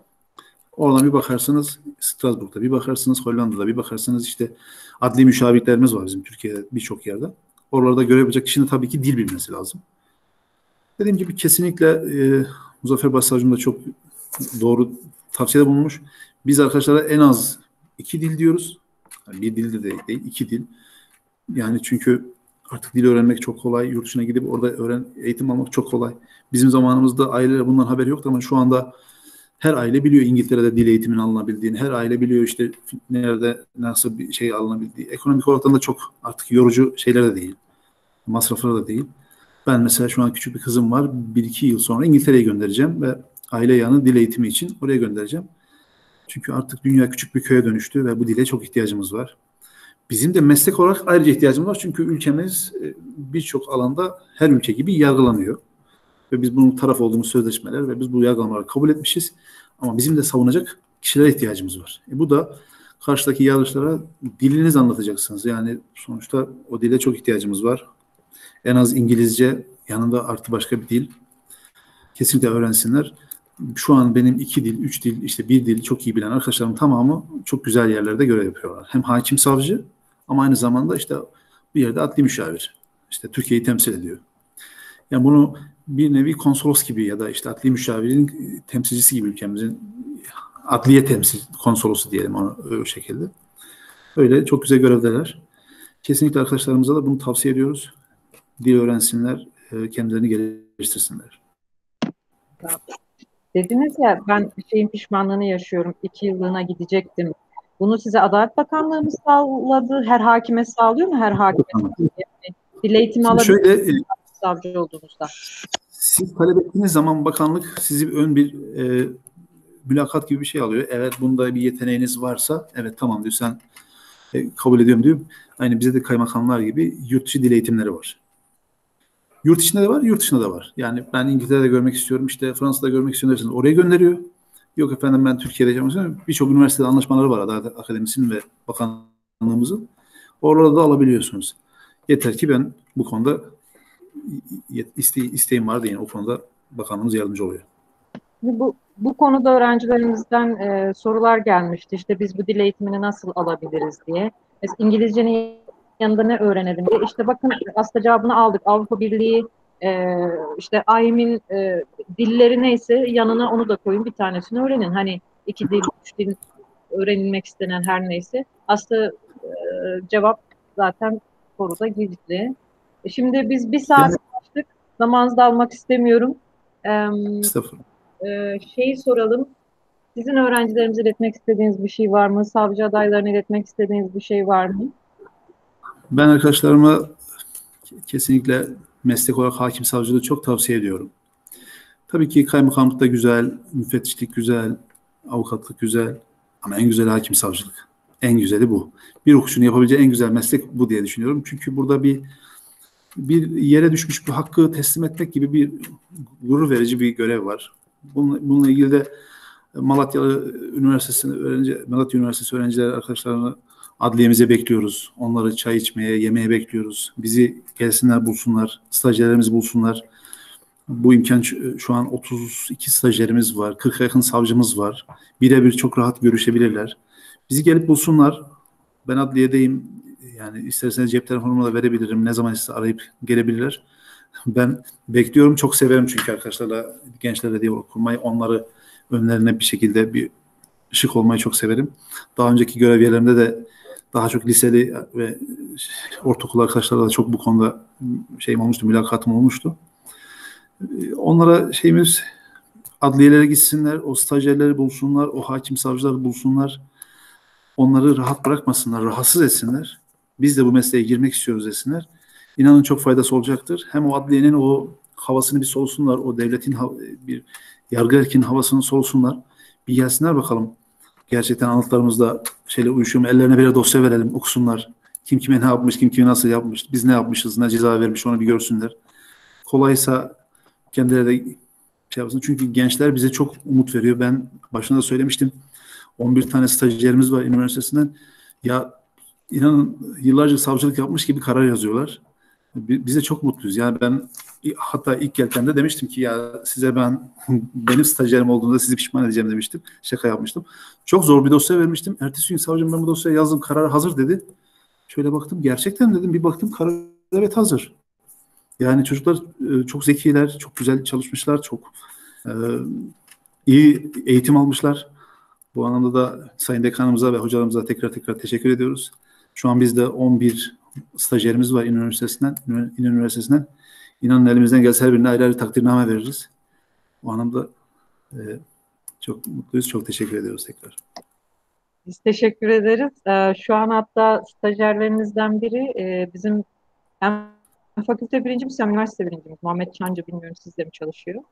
Oradan bir bakarsınız Strasbourg'da, bir bakarsınız Hollanda'da, bir bakarsınız işte adli müşavirlerimiz var bizim Türkiye'de birçok yerde. Oralarda görev yapacak kişinin tabii ki dil bilmesi lazım. Dediğim gibi kesinlikle Muzaffer Başsavcım da çok doğru tavsiyede bulunmuş. Biz arkadaşlara en az 2 dil diyoruz. Yani bir dil de değil, 2 dil. Yani çünkü artık dil öğrenmek çok kolay. Yurt dışına gidip orada eğitim almak çok kolay. Bizim zamanımızda aileler bundan haberi yoktu ama şu anda her aile biliyor İngiltere'de dil eğitiminin alınabildiğini. Her aile biliyor işte nerede nasıl bir şey alınabildiği. Ekonomik olarak da çok artık yorucu şeyler de değil. Masrafları da değil. Ben mesela şu an küçük bir kızım var. 1-2 yıl sonra İngiltere'ye göndereceğim ve aile yanı dil eğitimi için oraya göndereceğim. Çünkü artık dünya küçük bir köye dönüştü ve bu dile çok ihtiyacımız var. Bizim de meslek olarak ayrıca ihtiyacımız var. Çünkü ülkemiz birçok alanda her ülke gibi yargılanıyor. Ve biz bunun taraf olduğumuz sözleşmeler ve biz bu yargılamaları kabul etmişiz. Ama bizim de savunacak kişilere ihtiyacımız var. Bu da karşıdaki yargıçlara dilinizi anlatacaksınız. Yani sonuçta o dile çok ihtiyacımız var. En az İngilizce yanında artı başka bir dil kesinlikle öğrensinler. Şu an benim 2 dil, 3 dil, işte 1 dil çok iyi bilen arkadaşlarım tamamı çok güzel yerlerde görev yapıyorlar. Hem hakim savcı ama aynı zamanda işte bir yerde adli müşavir. İşte Türkiye'yi temsil ediyor. Yani bunu bir nevi konsolos gibi ya da işte adli müşavirin temsilcisi gibi ülkemizin adliye temsil konsolosu diyelim onu o şekilde. Öyle çok güzel görevdeler. Kesinlikle arkadaşlarımıza da bunu tavsiye ediyoruz. Dil öğrensinler, kendilerini geliştirsinler. Dediniz ya ben şeyin pişmanlığını yaşıyorum. 2 yıllığına gidecektim. Bunu size Adalet Bakanlığı mı sağladı? Her hakime sağlıyor mu? Her hakime. Yani dil eğitimi alabilir Şöyle, savcı olduğunuzda. siz talep ettiğiniz zaman bakanlık sizi ön bir mülakat gibi bir şey alıyor. Evet bunda bir yeteneğiniz varsa evet tamam diyor sen kabul ediyorum diyor. Aynı bize de kaymakamlar gibi yurt dışı dil eğitimleri var. Yurt içinde de var, yurt dışında da var. Yani ben İngiltere'de görmek istiyorum, işte Fransa'da görmek istiyorum derseniz oraya gönderiyor. Yok efendim ben Türkiye'de yapmak istiyorum. Birçok üniversitede anlaşmaları var Adalet Akademisi'nin ve bakanlığımızın. Orada da alabiliyorsunuz. Yeter ki ben bu konuda isteğim var değil. O konuda bakanlığımız yardımcı oluyor. Bu konuda öğrencilerimizden sorular gelmişti. İşte biz bu dil eğitimini nasıl alabiliriz diye. Mesela İngilizcenin yanında ne öğrenelim diye. İşte bakın aslında cevabını aldık. Avrupa Birliği işte AYİM'in dilleri neyse yanına onu da koyun, bir tanesini öğrenin. Hani 2 dil, 3 dil öğrenilmek istenen her neyse. Aslında cevap zaten soruda gizli. Şimdi biz bir saat açtık. Zamanınızı da almak istemiyorum. Estağfurullah. Şeyi soralım. Sizin öğrencilerimize iletmek istediğiniz bir şey var mı? Savcı adaylarına iletmek istediğiniz bir şey var mı? Ben arkadaşlarıma kesinlikle meslek olarak hakim savcılığı çok tavsiye ediyorum. Tabii ki kaymakamlık da güzel, müfettişlik güzel, avukatlık güzel ama en güzel hakim savcılık. En güzeli bu. Bir hukukçunun yapabileceği en güzel meslek bu diye düşünüyorum. Çünkü burada bir yere düşmüş bir hakkı teslim etmek gibi bir gurur verici bir görev var. Bununla ilgili de Malatya Üniversitesi öğrencileri arkadaşlarını adliyemize bekliyoruz. Onları çay içmeye, yemeğe bekliyoruz. Bizi gelsinler bulsunlar, stajyerlerimizi bulsunlar. Bu imkan şu an 32 stajyerimiz var, 40'a yakın savcımız var. Birebir çok rahat görüşebilirler. Bizi gelip bulsunlar. Ben adliyedeyim. Yani isterseniz cep telefonumu da verebilirim. Ne zaman size arayıp gelebilirler. Ben bekliyorum. Çok severim çünkü arkadaşlarla, gençlerle diyalog kurmayı, onları önlerine bir şekilde bir ışık olmayı çok severim. Daha önceki görev yerlerimde de daha çok liseli ve ortaokul arkadaşlarla da çok bu konuda mülakatım olmuştu. Onlara adliyelere gitsinler, o stajyerleri bulsunlar, o hakim savcıları bulsunlar. Onları rahat bırakmasınlar, rahatsız etsinler. Biz de bu mesleğe girmek istiyoruz desinler. İnanın çok faydası olacaktır. Hem o adliyenin o havasını bir solusunlar, o devletin bir yargı erkinin havasını solusunlar. Bir gelsinler bakalım. Gerçekten anıtlarımızda uyuşuyor mu? Ellerine bir dosya verelim, okusunlar. Kim kime ne yapmış, kim kime nasıl yapmış, biz ne yapmışız, ne ceza vermiş onu bir görsünler. Kolaysa kendileri de yapsın. Çünkü gençler bize çok umut veriyor. Ben başında da söylemiştim. 11 tane stajyerimiz var üniversitesinden. Ya inanın yıllarca savcılık yapmış gibi karar yazıyorlar. Biz de çok mutluyuz. Yani ben hatta ilk geldiğimde demiştim ki ya size benim stajyerim olduğunda sizi pişman edeceğim demiştim. Şaka yapmıştım. Çok zor bir dosya vermiştim. Ertesi gün savcım ben bu dosyayı yazdım, karar hazır dedi. Şöyle baktım, gerçekten dedim, bir baktım karar evet hazır. Yani çocuklar çok zekiler, çok güzel çalışmışlar, çok iyi eğitim almışlar. Bu anlamda da Sayın Dekanımıza ve hocalarımıza tekrar teşekkür ediyoruz. Şu an bizde 11 stajyerimiz var İnönü Üniversitesi'nden. İnanın elimizden gelse her birine ayrı ayrı takdirname veririz. Bu anlamda çok mutluyuz, çok teşekkür ediyoruz tekrar. Biz teşekkür ederiz. Şu an hatta stajyerlerimizden biri bizim hem fakülte birincimiz hem üniversite birincimiz. Muhammed Çancı, bilmiyorum sizde mi çalışıyor?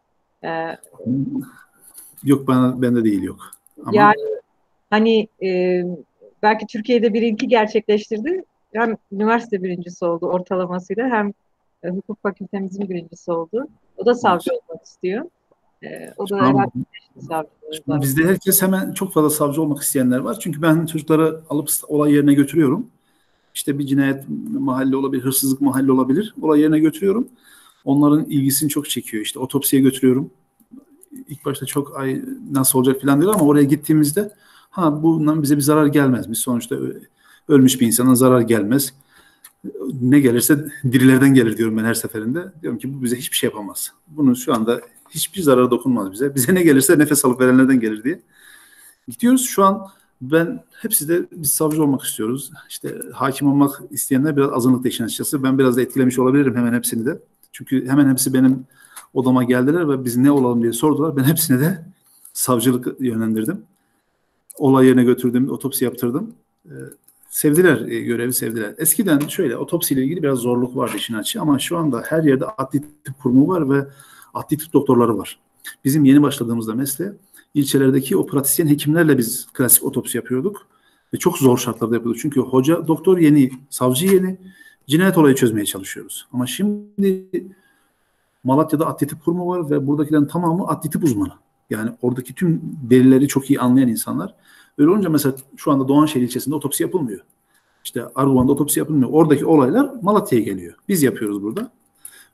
Yok, bende değil, yok. Ama yani hani belki Türkiye'de bir ilki gerçekleştirdi. Hem üniversite birincisi oldu ortalamasıyla hem hukuk fakültemizin birincisi oldu. O da savcı olmak istiyor. O da herhalde savcı. Bizde herkes hemen çok fazla savcı olmak isteyenler var. Çünkü ben çocukları alıp olay yerine götürüyorum. İşte bir cinayet mahalli olabilir, hırsızlık mahalli olabilir. Olay yerine götürüyorum. Onların ilgisini çok çekiyor. İşte otopsiye götürüyorum. İlk başta çok nasıl olacak falan diyor ama oraya gittiğimizde bundan bize bir zarar gelmez. Biz sonuçta ölmüş bir insana zarar gelmez. Ne gelirse dirilerden gelir diyorum ben her seferinde. Diyorum ki bu bize hiçbir şey yapamaz. Bunun şu anda hiçbir zararı dokunmaz bize. Bize ne gelirse nefes alıp verenlerden gelir diye. Gidiyoruz şu an. Hepsi de biz savcı olmak istiyoruz. İşte hakim olmak isteyenler biraz azınlıkta işin açıkçası. Ben biraz da etkilemiş olabilirim hemen hepsini de. Çünkü hemen hepsi benim odama geldiler ve biz ne olalım diye sordular. Ben hepsine de savcılık yönlendirdim. Olay yerine götürdüm, otopsi yaptırdım. Sevdiler, görevi sevdiler. Eskiden otopsiyle ilgili biraz zorluk vardı işin açığı ama şu anda her yerde adli tıp kurumu var ve adli tıp doktorları var. Bizim yeni başladığımızda mesleğe ilçelerdeki o pratisyen hekimlerle biz klasik otopsi yapıyorduk ve çok zor şartlarda yapıyorduk. Çünkü hoca, doktor yeni, savcı yeni, cinayet olayı çözmeye çalışıyoruz. Ama şimdi Malatya'da adli tıp kurumu var ve buradakilerin tamamı adli tıp uzmanı. Yani oradaki tüm delilleri çok iyi anlayan insanlar. Öyle olunca mesela şu anda Doğanşehir ilçesinde otopsi yapılmıyor. İşte Arguvan'da otopsi yapılmıyor. Oradaki olaylar Malatya'ya geliyor. Biz yapıyoruz burada.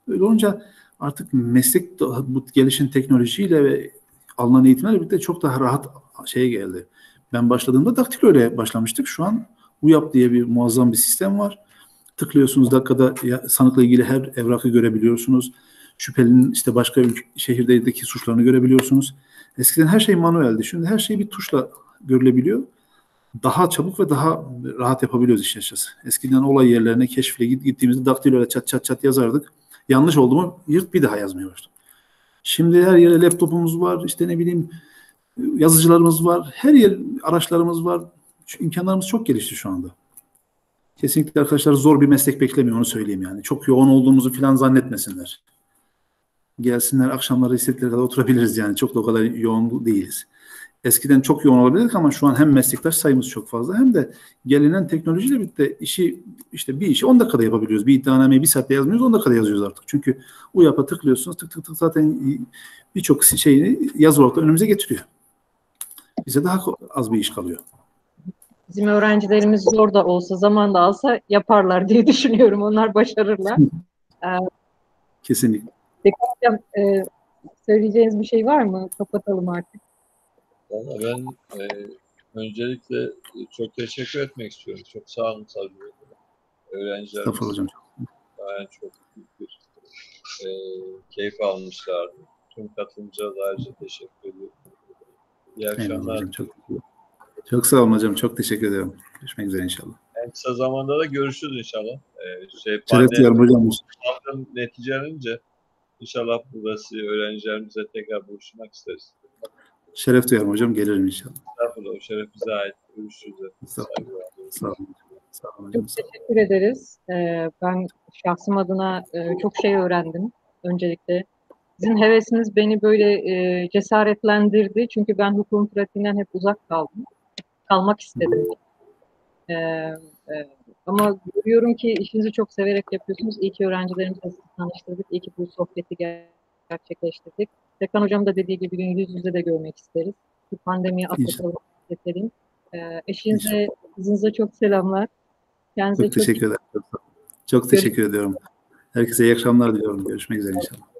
Öyle olunca artık meslek bu gelişen teknolojiyle ve alınan eğitimlerle birlikte çok daha rahat şeye geldi. Ben başladığımda daktilo ile başlamıştık. Şu an UYAP diye bir muazzam bir sistem var. Tıklıyorsunuz, dakikada sanıkla ilgili her evrakı görebiliyorsunuz. Şüphelinin işte başka şehirdeki suçlarını görebiliyorsunuz. Eskiden her şey manueldi. Şimdi her şey bir tuşla görülebiliyor. Daha çabuk ve daha rahat yapabiliyoruz işin açıkçası. Eskiden olay yerlerine, keşfile gittiğimizde daktiloyla çat çat çat yazardık. Yanlış oldu mu yırt bir daha yazmaya başladık. Şimdi her yere laptopumuz var, işte ne bileyim yazıcılarımız var, her yer araçlarımız var. İmkanlarımız çok gelişti şu anda. Kesinlikle arkadaşlar zor bir meslek beklemiyor, onu söyleyeyim yani. Çok yoğun olduğumuzu falan zannetmesinler. Gelsinler, akşamları istedikleri kadar oturabiliriz yani. Çok da o kadar yoğun değiliz. Eskiden çok yoğun olabilirdik ama şu an hem meslektaş sayımız çok fazla hem de gelinen teknolojiyle birlikte bir işi 10 dakikada yapabiliyoruz. Bir iddianameyi 1 saatte yazmıyoruz, 10 dakikada yazıyoruz artık. Çünkü UYAP'a tıklıyorsunuz, tık tık tık zaten birçok şeyini yazı olarak önümüze getiriyor. Bize daha az bir iş kalıyor. Bizim öğrencilerimiz zor da olsa, zaman da alsa yaparlar diye düşünüyorum. Onlar başarırlar. Kesinlikle. Hocam, söyleyeceğiniz bir şey var mı? Kapatalım artık. Vallahi ben öncelikle çok teşekkür etmek istiyorum. Çok sağ olun tabii. Öğrencilerimiz Hocam. yani çok büyük bir keyif almışlardı. Tüm katılımcılara da ayrıca teşekkür ediyorum. İyi akşamlar. Hocam, çok sağ olun hocam. Çok teşekkür ederim. Görüşmek üzere inşallah. En kısa zamanda da görüşürüz inşallah. Şeref duyarım hocam. Neticelenince inşallah burası öğrencilerimize tekrar buluşmak isteriz. Şeref duyarım hocam. Gelirim inşallah. Estağfurullah. O şeref bize ait. Görüşürüz. Sağ olun. Sağ olun hocam. Çok teşekkür ederiz. Ben şahsım adına çok şey öğrendim. Öncelikle sizin hevesiniz beni böyle cesaretlendirdi. Çünkü ben hukukun pratiğinden hep uzak kaldım. Kalmak istedim. Ama görüyorum ki işinizi çok severek yapıyorsunuz. İyi ki öğrencilerimizle tanıştırdık. İyi ki bu sohbeti gerçekleştirdik. Tekrar hocam da dediği gibi yüz yüze de görmek isteriz. Bu pandemiyi atlatalım, edelim. Eşinize, kızınıza çok selamlar. Kendinize çok teşekkür ederim. Çok teşekkür ediyorum. Herkese iyi akşamlar diliyorum. Görüşmek üzere inşallah.